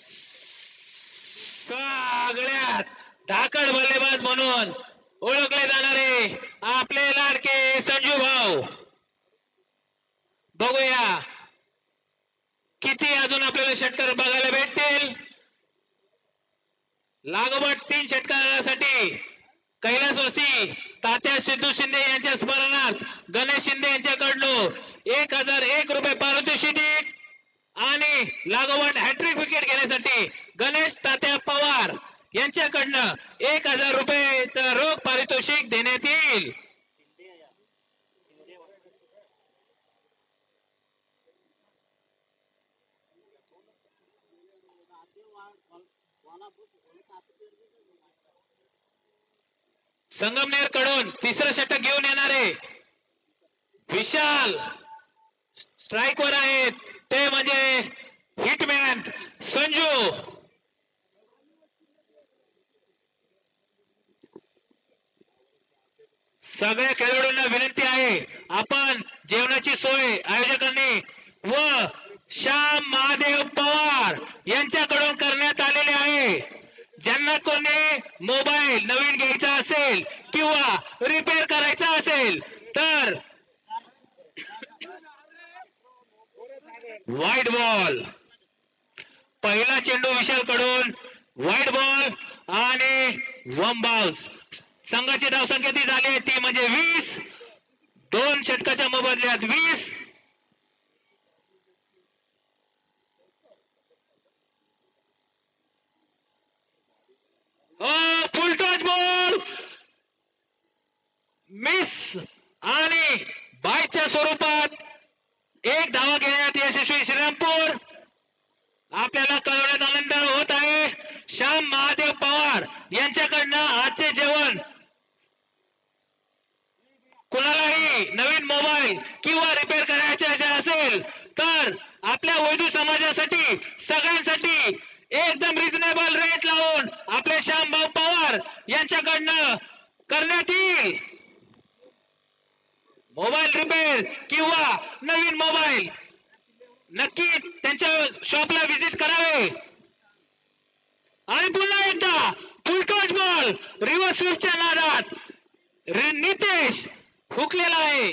सगळ्यात धाकड बल्लेबाज म्हणून ओळखले जाणारे आपले लाडके संजू भाऊ. बघूया किती अजून आपल्याला षटकार बघायला भेटतील. लागोपाठ 3 षटकारासाठी कैलासवासी तात्या सिद्धू शिंदे यांच्या स्मरणार्थ गणेश शिंदे यांच्याकडून 1001 रुपये पारितोषिक आणि लागोपाठ हॅट्रिक विकेट घेण्यासाठी गणेश तात्या पवार यांच्याकडनं 1000 रुपयेचं रोख पारितोषिक देण्यात येईल. संगमनेर कडून तिसरं षटक घेऊन येणारे विशाल स्ट्राइक वर आहेत ते म्हणजे हिटमॅन संजू. सगळ्या खेळाडूंना विनंती आहे आपण जेवणाची सोय आयोजकांनी व श्याम महादेव पवार यांच्याकडून करण्यात आलेले आहे. ज्यांना कोणी मोबाईल नवीन घ्यायचा असेल किंवा रिपेअर करायचा असेल तर व्हाईट बॉल. पहिला चेंडू विशाल कडून व्हाईट बॉल आणि 1 बाउन्स. संघाची धावसंख्या ती झाली ती म्हणजे 20. 2 षटकाच्या मोबदल्यात 20. फुल टॉच बॉल मिस आणि बायच्या स्वरूपात 1 धावा घेण्यात यशस्वी श्रीरामपूर. आपल्याला कळवण्यात आनंद होत आहे श्याम महादेव पवार यांच्याकडनं आजचे जेवण कुणालाही नवीन मोबाईल किंवा रिपेअर करायचे असेल तर आपल्या वैदू समाजासाठी सगळ्यांसाठी एकदम रिझनेबल रेट लावून आपले श्यामभाऊ पवार यांच्याकडनं करण्यात येईल. मोबाईल रिपेअर किंवा नवीन मोबाईल नक्की त्यांच्या शॉपला व्हिजिट करावे. आणि पुन्हा एकदा फुल टॉच बॉल रिव्हर्स स्वीपच्या नादात नितेश हुकलेला आहे.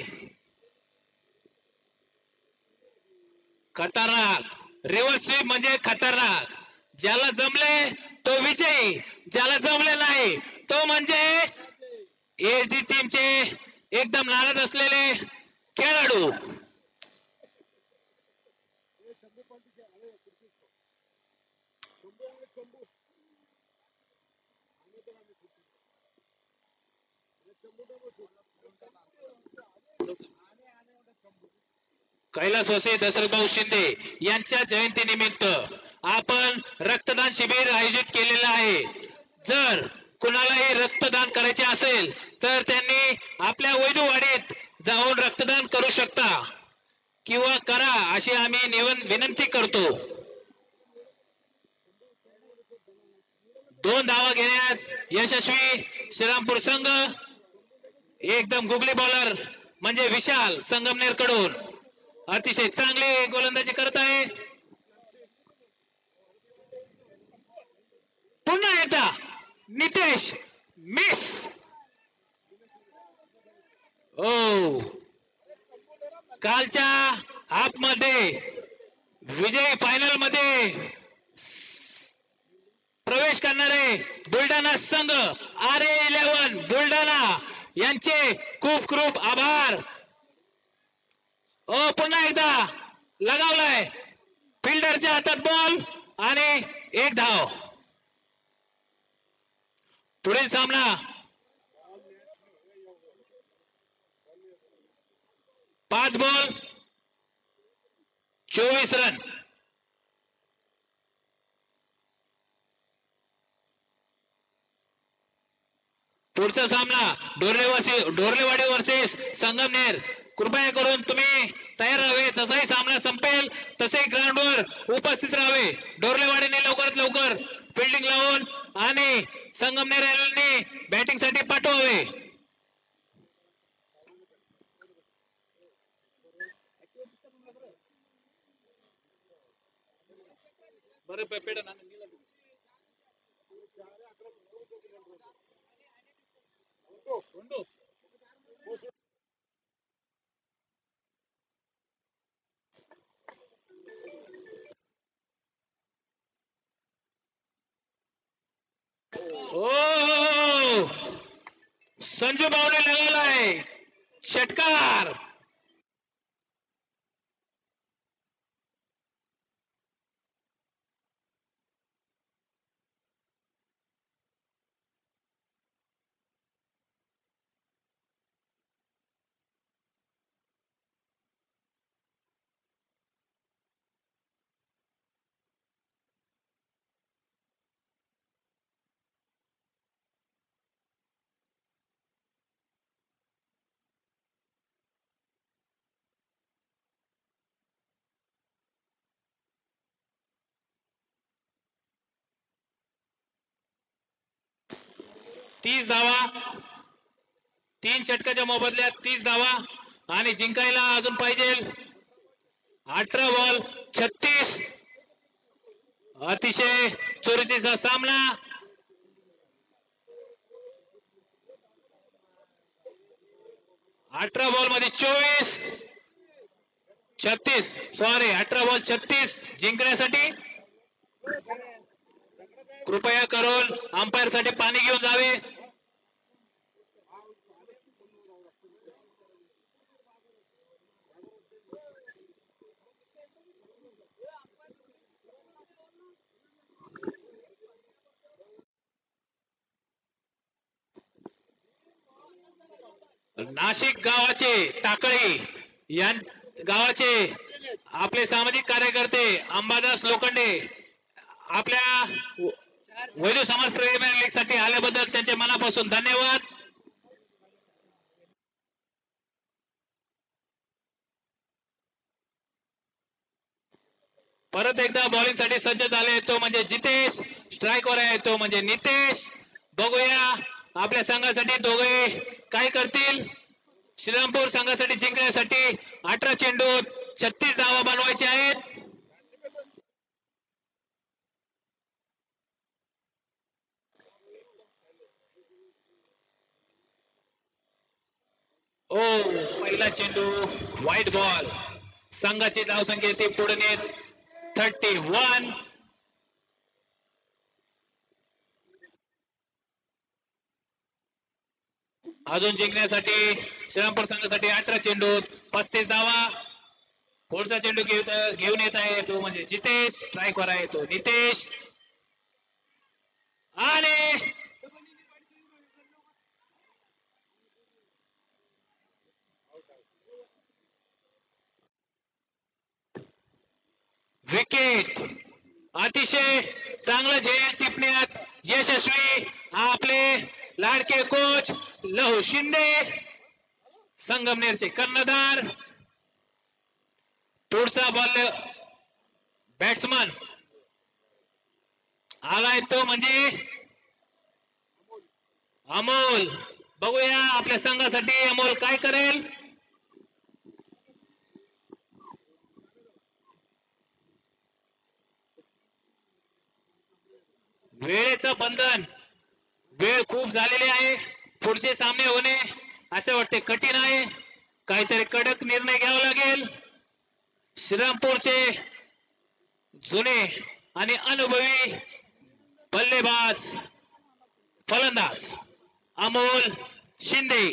खतरनाक रिव्हर्स स्वीप म्हणजे खतरनाक. ज्याला जमले तो विजयी, ज्याला जमले नाही तो म्हणजे एसडी टीमचे एकदम नाराज असलेले खेळाडू. कैलासवासी दशरथभाऊ शिंदे यांच्या जयंती निमित्त आपण रक्तदान शिबिर आयोजित केलेलं आहे. जर कुणालाही रक्तदान करायचे असेल तर त्यांनी आपल्या वैदूवाडीत जाऊन रक्तदान करू शकता किंवा करा अशी आम्ही विनंती करतो. 2 धावा घेण्यास यशस्वी श्रीरामपूर संघ. एकदम गुगली बॉलर म्हणजे विशाल संगमनेर कडून अतिशय चांगली गोलंदाजी करत आहे. पुन्हा एकदा नितेश मिस. ओ कालच्या हाफ मध्ये विजयी फायनल मध्ये प्रवेश करणारे बुलढाणा संघ RA11 बुलढाणा यांचे खूप खूप आभार. पुन्हा एकदा लगावलाय फिल्डरच्या हातात बॉल आणि 1 धाव. पुढील सामना 5 बॉल 24 रन. पुढचा सामना डोरलेवाडी वर्सेस संगमनेर. कृपया करून तुम्ही तयार राहावे. जसाही सामना संपेल तसे ग्राउंडवर उपस्थित राहावे. डोरलेवाडीने लवकरात लवकर फिल्डिंग लावून आणि संगमनेर यांनी बॅटिंग साठी पाठवावे. बरं पेपेड ना संजू बावले लगावलाय षटकार. तीस धावा 3 षटकाच्या मोबदल्यात 30 धावा आणि जिंकायला अजून पाहिजे 18 बॉल 36. अतिशय चुरशीचा सामना. अठरा बॉल मध्ये 18 बॉल 36 जिंकण्यासाठी कृपया करून अंपायर साठी पाणी घेऊन जावे. नाशिक गावाचे टाकळी या गावाचे आपले सामाजिक कार्यकर्ते अंबादास लोखंडे आपल्या वैद्य समाज प्रीमियर लीग साठी आल्याबद्दल त्यांचे मनापासून धन्यवाद. परत एकदा बॉलिंग साठी सज्ज झाले तो म्हणजे जितेश. स्ट्राइक वर आहे तो म्हणजे नितेश. बघूया आपल्या संघासाठी दोघे काय करतील. श्रीरामपूर संघासाठी जिंकण्यासाठी 18 चेंडूत 36 धावा बनवायचे आहेत. पहिला चेंडू व्हाईट बॉल. संघाची धावसंख्या ती पुढे नेत 31. अजून जिंकण्यासाठी श्रीरामपूर संघासाठी 18 चेंडूत 35 धावा. पुढचा चेंडू घेऊन येत आहे तो म्हणजे जितेश. स्ट्राइक वर आहे तो नितेश आणि विकेट. अतिशय चांगलं झेल टिपण्यात यशस्वी आपले लाडके कोच लहू शिंदे संगमनेरचे कर्णधार. पुढचा बॉल बॅट्समन आलाय तो म्हणजे अमोल. बघूया आपल्या संघासाठी अमोल काय करेल. वेळेचं बंधन, वेळ खूप झालेली आहे. पुढचे सामने होणे असे वाटते कठीण आहे. काहीतरी कडक निर्णय घ्यावा लागेल. श्रीरामपूरचे जुने आणि अनुभवी बल्लेबाज फलंदाज अमोल शिंदे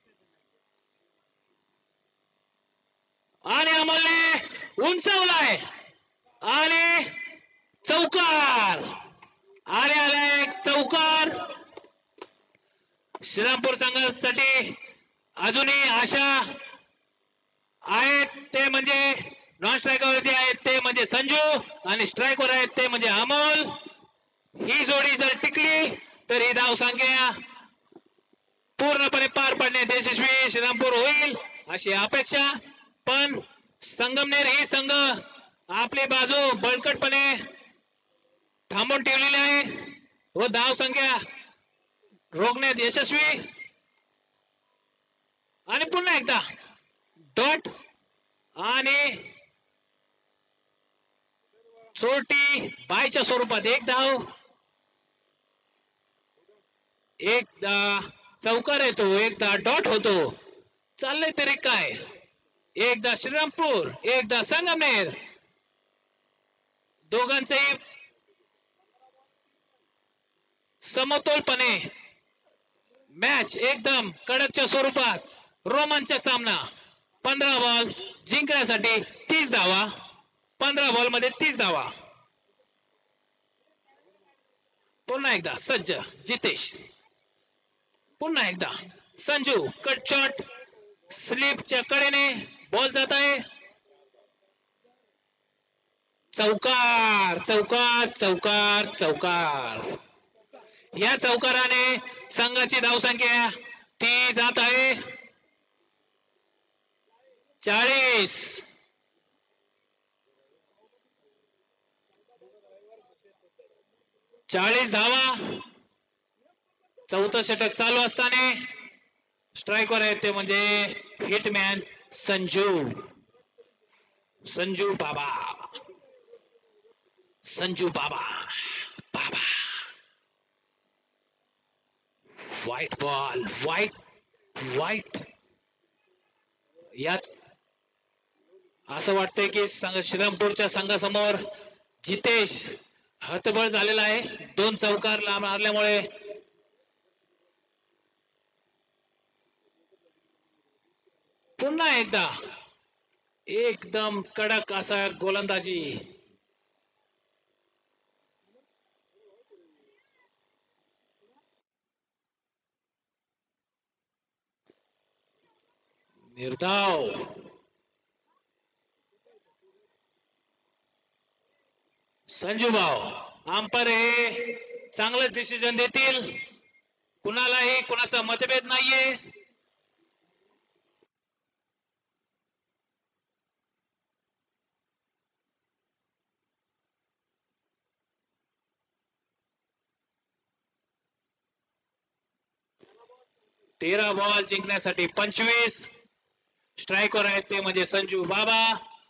आणि अमोलने उंचावलाय आणि चौकार. आले चौकार. श्रीरामपूर संघासाठी अजूनही आशा आहेत ते म्हणजे नॉन स्ट्रायकर जे आहेत ते म्हणजे संजू आणि स्ट्रायकर आहेत ते म्हणजे अमोल. ही जोडी जर टिकली तर ही धाव संख्या पूर्णपणे पार पाडण्यात यशस्वी श्रीरामपूर होईल अशी अपेक्षा. पण संगमनेर ही संघ आपली बाजू बळकटपणे थांबून ठेवलेली आहे व धाव संख्या रोखण्यात यशस्वी. आणि पुन्हा एकदा डॉट आणि चोटी बायच्या स्वरूपात एक धाव. एकदा चौकार येतो, एकदा डॉट होतो. चाललंय तरी काय. एकदा श्रीरामपूर एकदा संगमनेर दोघांचेही समतोलपणे मॅच एकदम कडकच्या स्वरूपात रोमांचक सामना. 15 बॉल जिंकण्यासाठी 30 धावा. 15 बॉल मध्ये 30 धावा. पुन्हा एकदा सज्ज जितेश. पुन्हा एकदा संजू कट शॉट स्लिपच्या कडेने बॉल जात आहे. चौकार चौकार चौकार चौकार. या चौकाराने संघाची धावसंख्या ती जात आहे 40. 40 धावा. चौथं षटक चालू असताना स्ट्रायकर आहेत ते म्हणजे हिटमॅन संजू बाबा. संजू बाबा बाबा. Wide ball wide. याच असं वाटतंय की श्रीरामपूरच्या संघासमोर जितेश हतबल झालेला आहे 2 चौकार मारल्यामुळे. पुन्हा एकदा एकदम कडक असा गोलंदाजी. निर्धाव. संजू भाऊ अंपायर हे चांगलं डिसिजन देतील. कुणालाही कुणाचा मतभेद नाहीये. तेरा बॉल जिंकण्यासाठी 25. स्ट्रायकर आहेत ते म्हणजे संजू बाबा.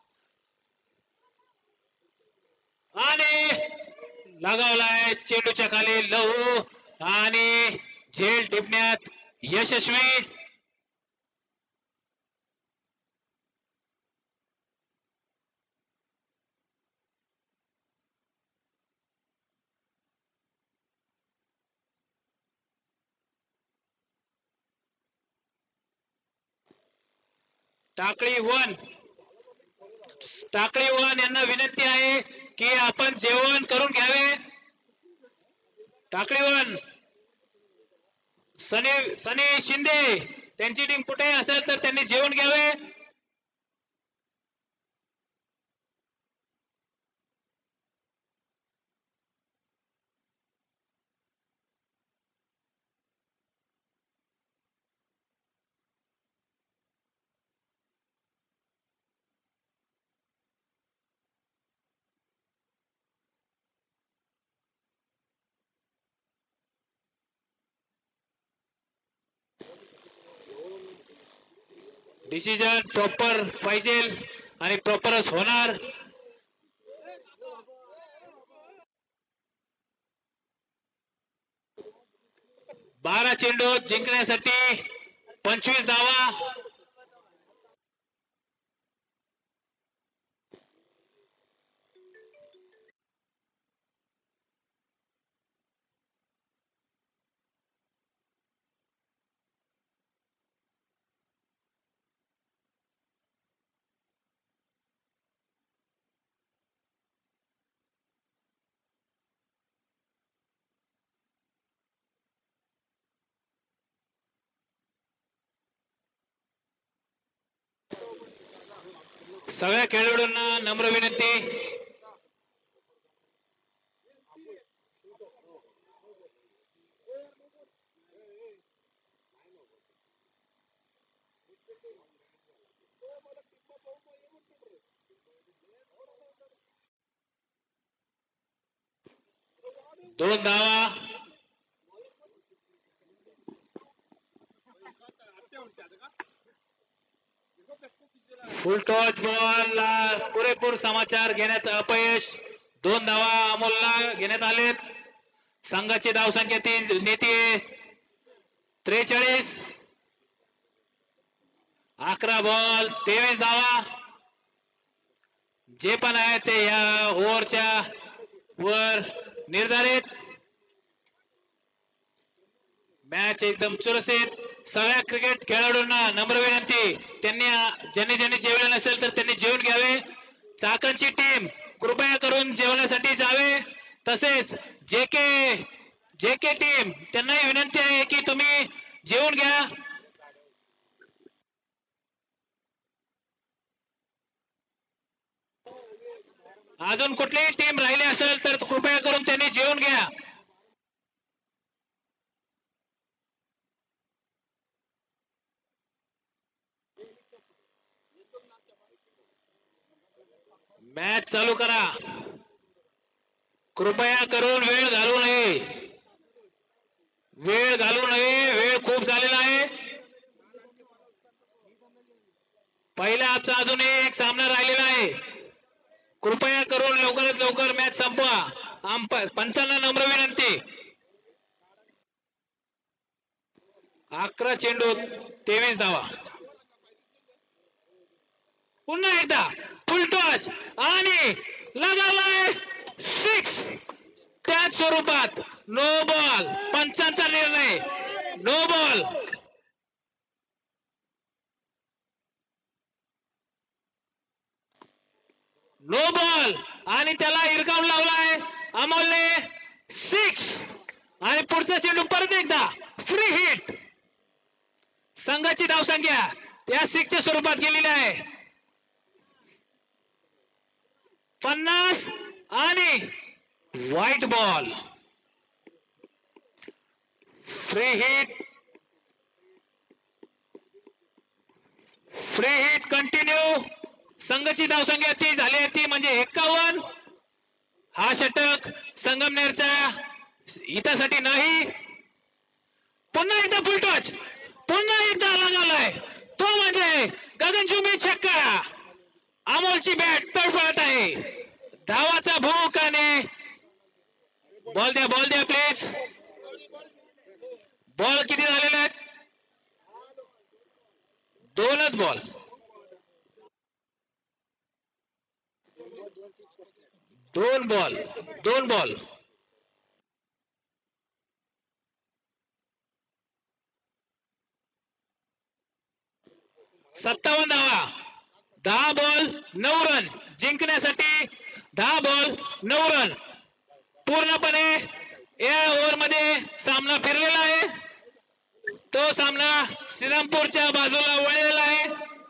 आणि लगावलाय चेंडूच्या खाली लहू आणि झेल टिपण्यात यशस्वी. टाकळी वन यांना विनंती आहे की आपण जेवण करून घ्यावे. टाकळी वन सनी शिंदे त्यांची टीम कुठे असेल तर त्यांनी जेवण घ्यावे. डिसिजन प्रॉपर पाहिजे आणि प्रॉपरच होणार. बारा चेंडू जिंकण्यासाठी 25 धावा. सगळ्या खेळाडूंना नम्र विनंती. दोन धावा. फुल टॉच बॉल ला पुरेपूर समाचार घेण्यात अपयश. दोन धावा अमोलला घेण्यात आलेत. संघाची धावसंख्या नेते 43. 11 बॉल 23 धावा. जे पण आहे ते या ओव्हरच्या वर निर्धारित. मॅच एकदम चुरशीत. सगळ्या क्रिकेट खेळाडूंना नम्र विनंती, ज्यांनी जेवले नसेल तर त्यांनी जेवून घ्यावे. चाकणची टीम कृपया करून जेवण्यासाठी जावे. तसेच जेके टीम त्यांनाही विनंती आहे की तुम्ही जेवून घ्या. अजून कुठलीही टीम राहिली असेल तर कृपया करून त्यांनी जेवून घ्या. मॅच चालू करा. कृपया करून वेळ घालवू नये. वेळ खूप झालेला आहे. पहिल्या हाफचा अजून एक सामना राहिलेला आहे. कृपया करून लवकरात लवकर मॅच संपवा. पंचांना नम्र विनंती. 11 चेंडू 23 धावा. पुन्हा एकदा फुल टॉच आणि लगावलाय 6. त्याच स्वरूपात नो बॉल. पंचांचा निर्णय नो बॉल. नो बॉल आणि त्याला इरकावून लावलाय अमोलने. 6 आणि पुढचा चेंडू परत एकदा फ्री हिट. संघाची धावसंख्या त्या 6च्या स्वरूपात गेलेली आहे 50. आणि wide ball. Free hit continue. संघाची धावसंख्या ती झाली आहे ती म्हणजे 51. हा षटक संगमनेरच्या हितासाठी नाही. पुन्हा एकदा फुल टॉच. पुन्हा एकदा लगावलाय तो म्हणजे गगनचुंबी छक्का. अमोलची बॅट तडफडत आहे. धावाचा भूक आणि बॉल द्या प्लीज. बॉल किती झालेले आहेत? 2च बॉल. 2 बॉल. 57 धावा. 10 बॉल 9 रन. जिंकण्यासाठी 10 बॉल 9 रन. पूर्णपणे या ओव्हर मध्ये सामना फिरलेला आहे. तो सामना श्रीरामपूरच्या बाजूला वळलेला आहे.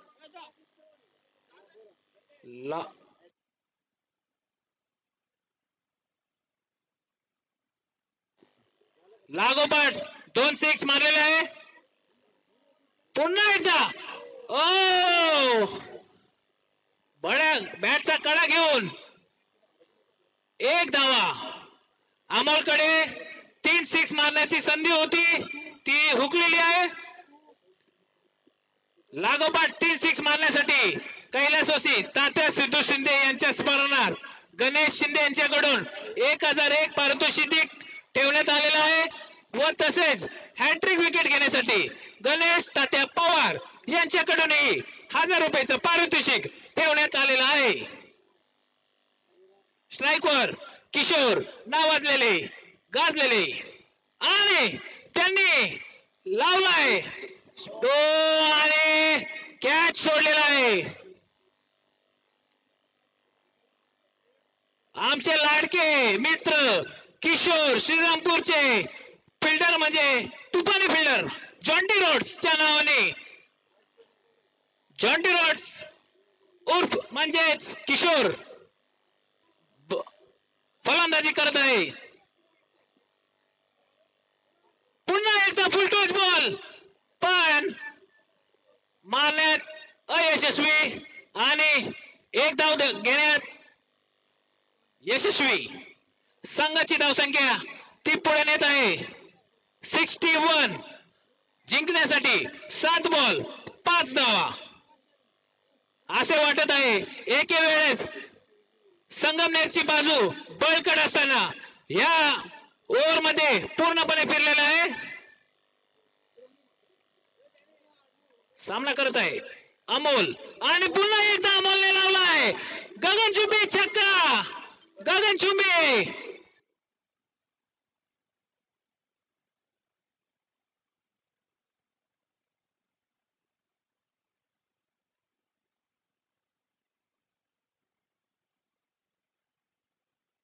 लागोपाठ 2 6 मारलेले आहे. पुन्हा एकदा बॅटचा कडा घेऊन 1 धावा. अमोलकडे 3 6 मारण्याची संधी होती ती हुकलेली आहे. लागोपाठ 3 6 मारण्यासाठी कैलासवासी तात्या सिद्धू शिंदे यांच्या स्मरणार्थ गणेश शिंदे यांच्याकडून 1001 पारितोषिक ठेवण्यात आलेलं आहे व तसेच हॅट्रिक विकेट घेण्यासाठी गणेश तात्या पवार यांच्याकडूनही 1000 रुपयाचं पारितोषिक ठेवण्यात आलेलं आहे. स्ट्राईकवर किशोर नावाजलेले गाजलेले आणि त्यांनी लावलाय तो आणि कॅच सोडलेला आहे. आमचे लाडके मित्र किशोर श्रीरामपूरचे फिल्डर म्हणजे तुफानी फिल्डर जॉन्टी रोड्सच्या नावाने जॉन्टी रोड्स उर्फ म्हणजेच किशोर फलंदाजी करत आहे. पुन्हा एकदा फुलटॉस बॉल पण मारण्यात अयशस्वी आणि एक धाव घेण्यात यशस्वी. संघाची धावसंख्या ती पुढे नेत आहे 61. जिंकण्यासाठी 7 बॉल 5 धावा. असे वाटत आहे एके वेळेस संगमनेरची बाजू बळकट असताना या ओव्हर मध्ये पूर्णपणे फिरलेला आहे. सामना करत आहे अमोल आणि पुन्हा एकदा अमोलने लावलाय गगनचुंबी छक्का. गगनचुंबी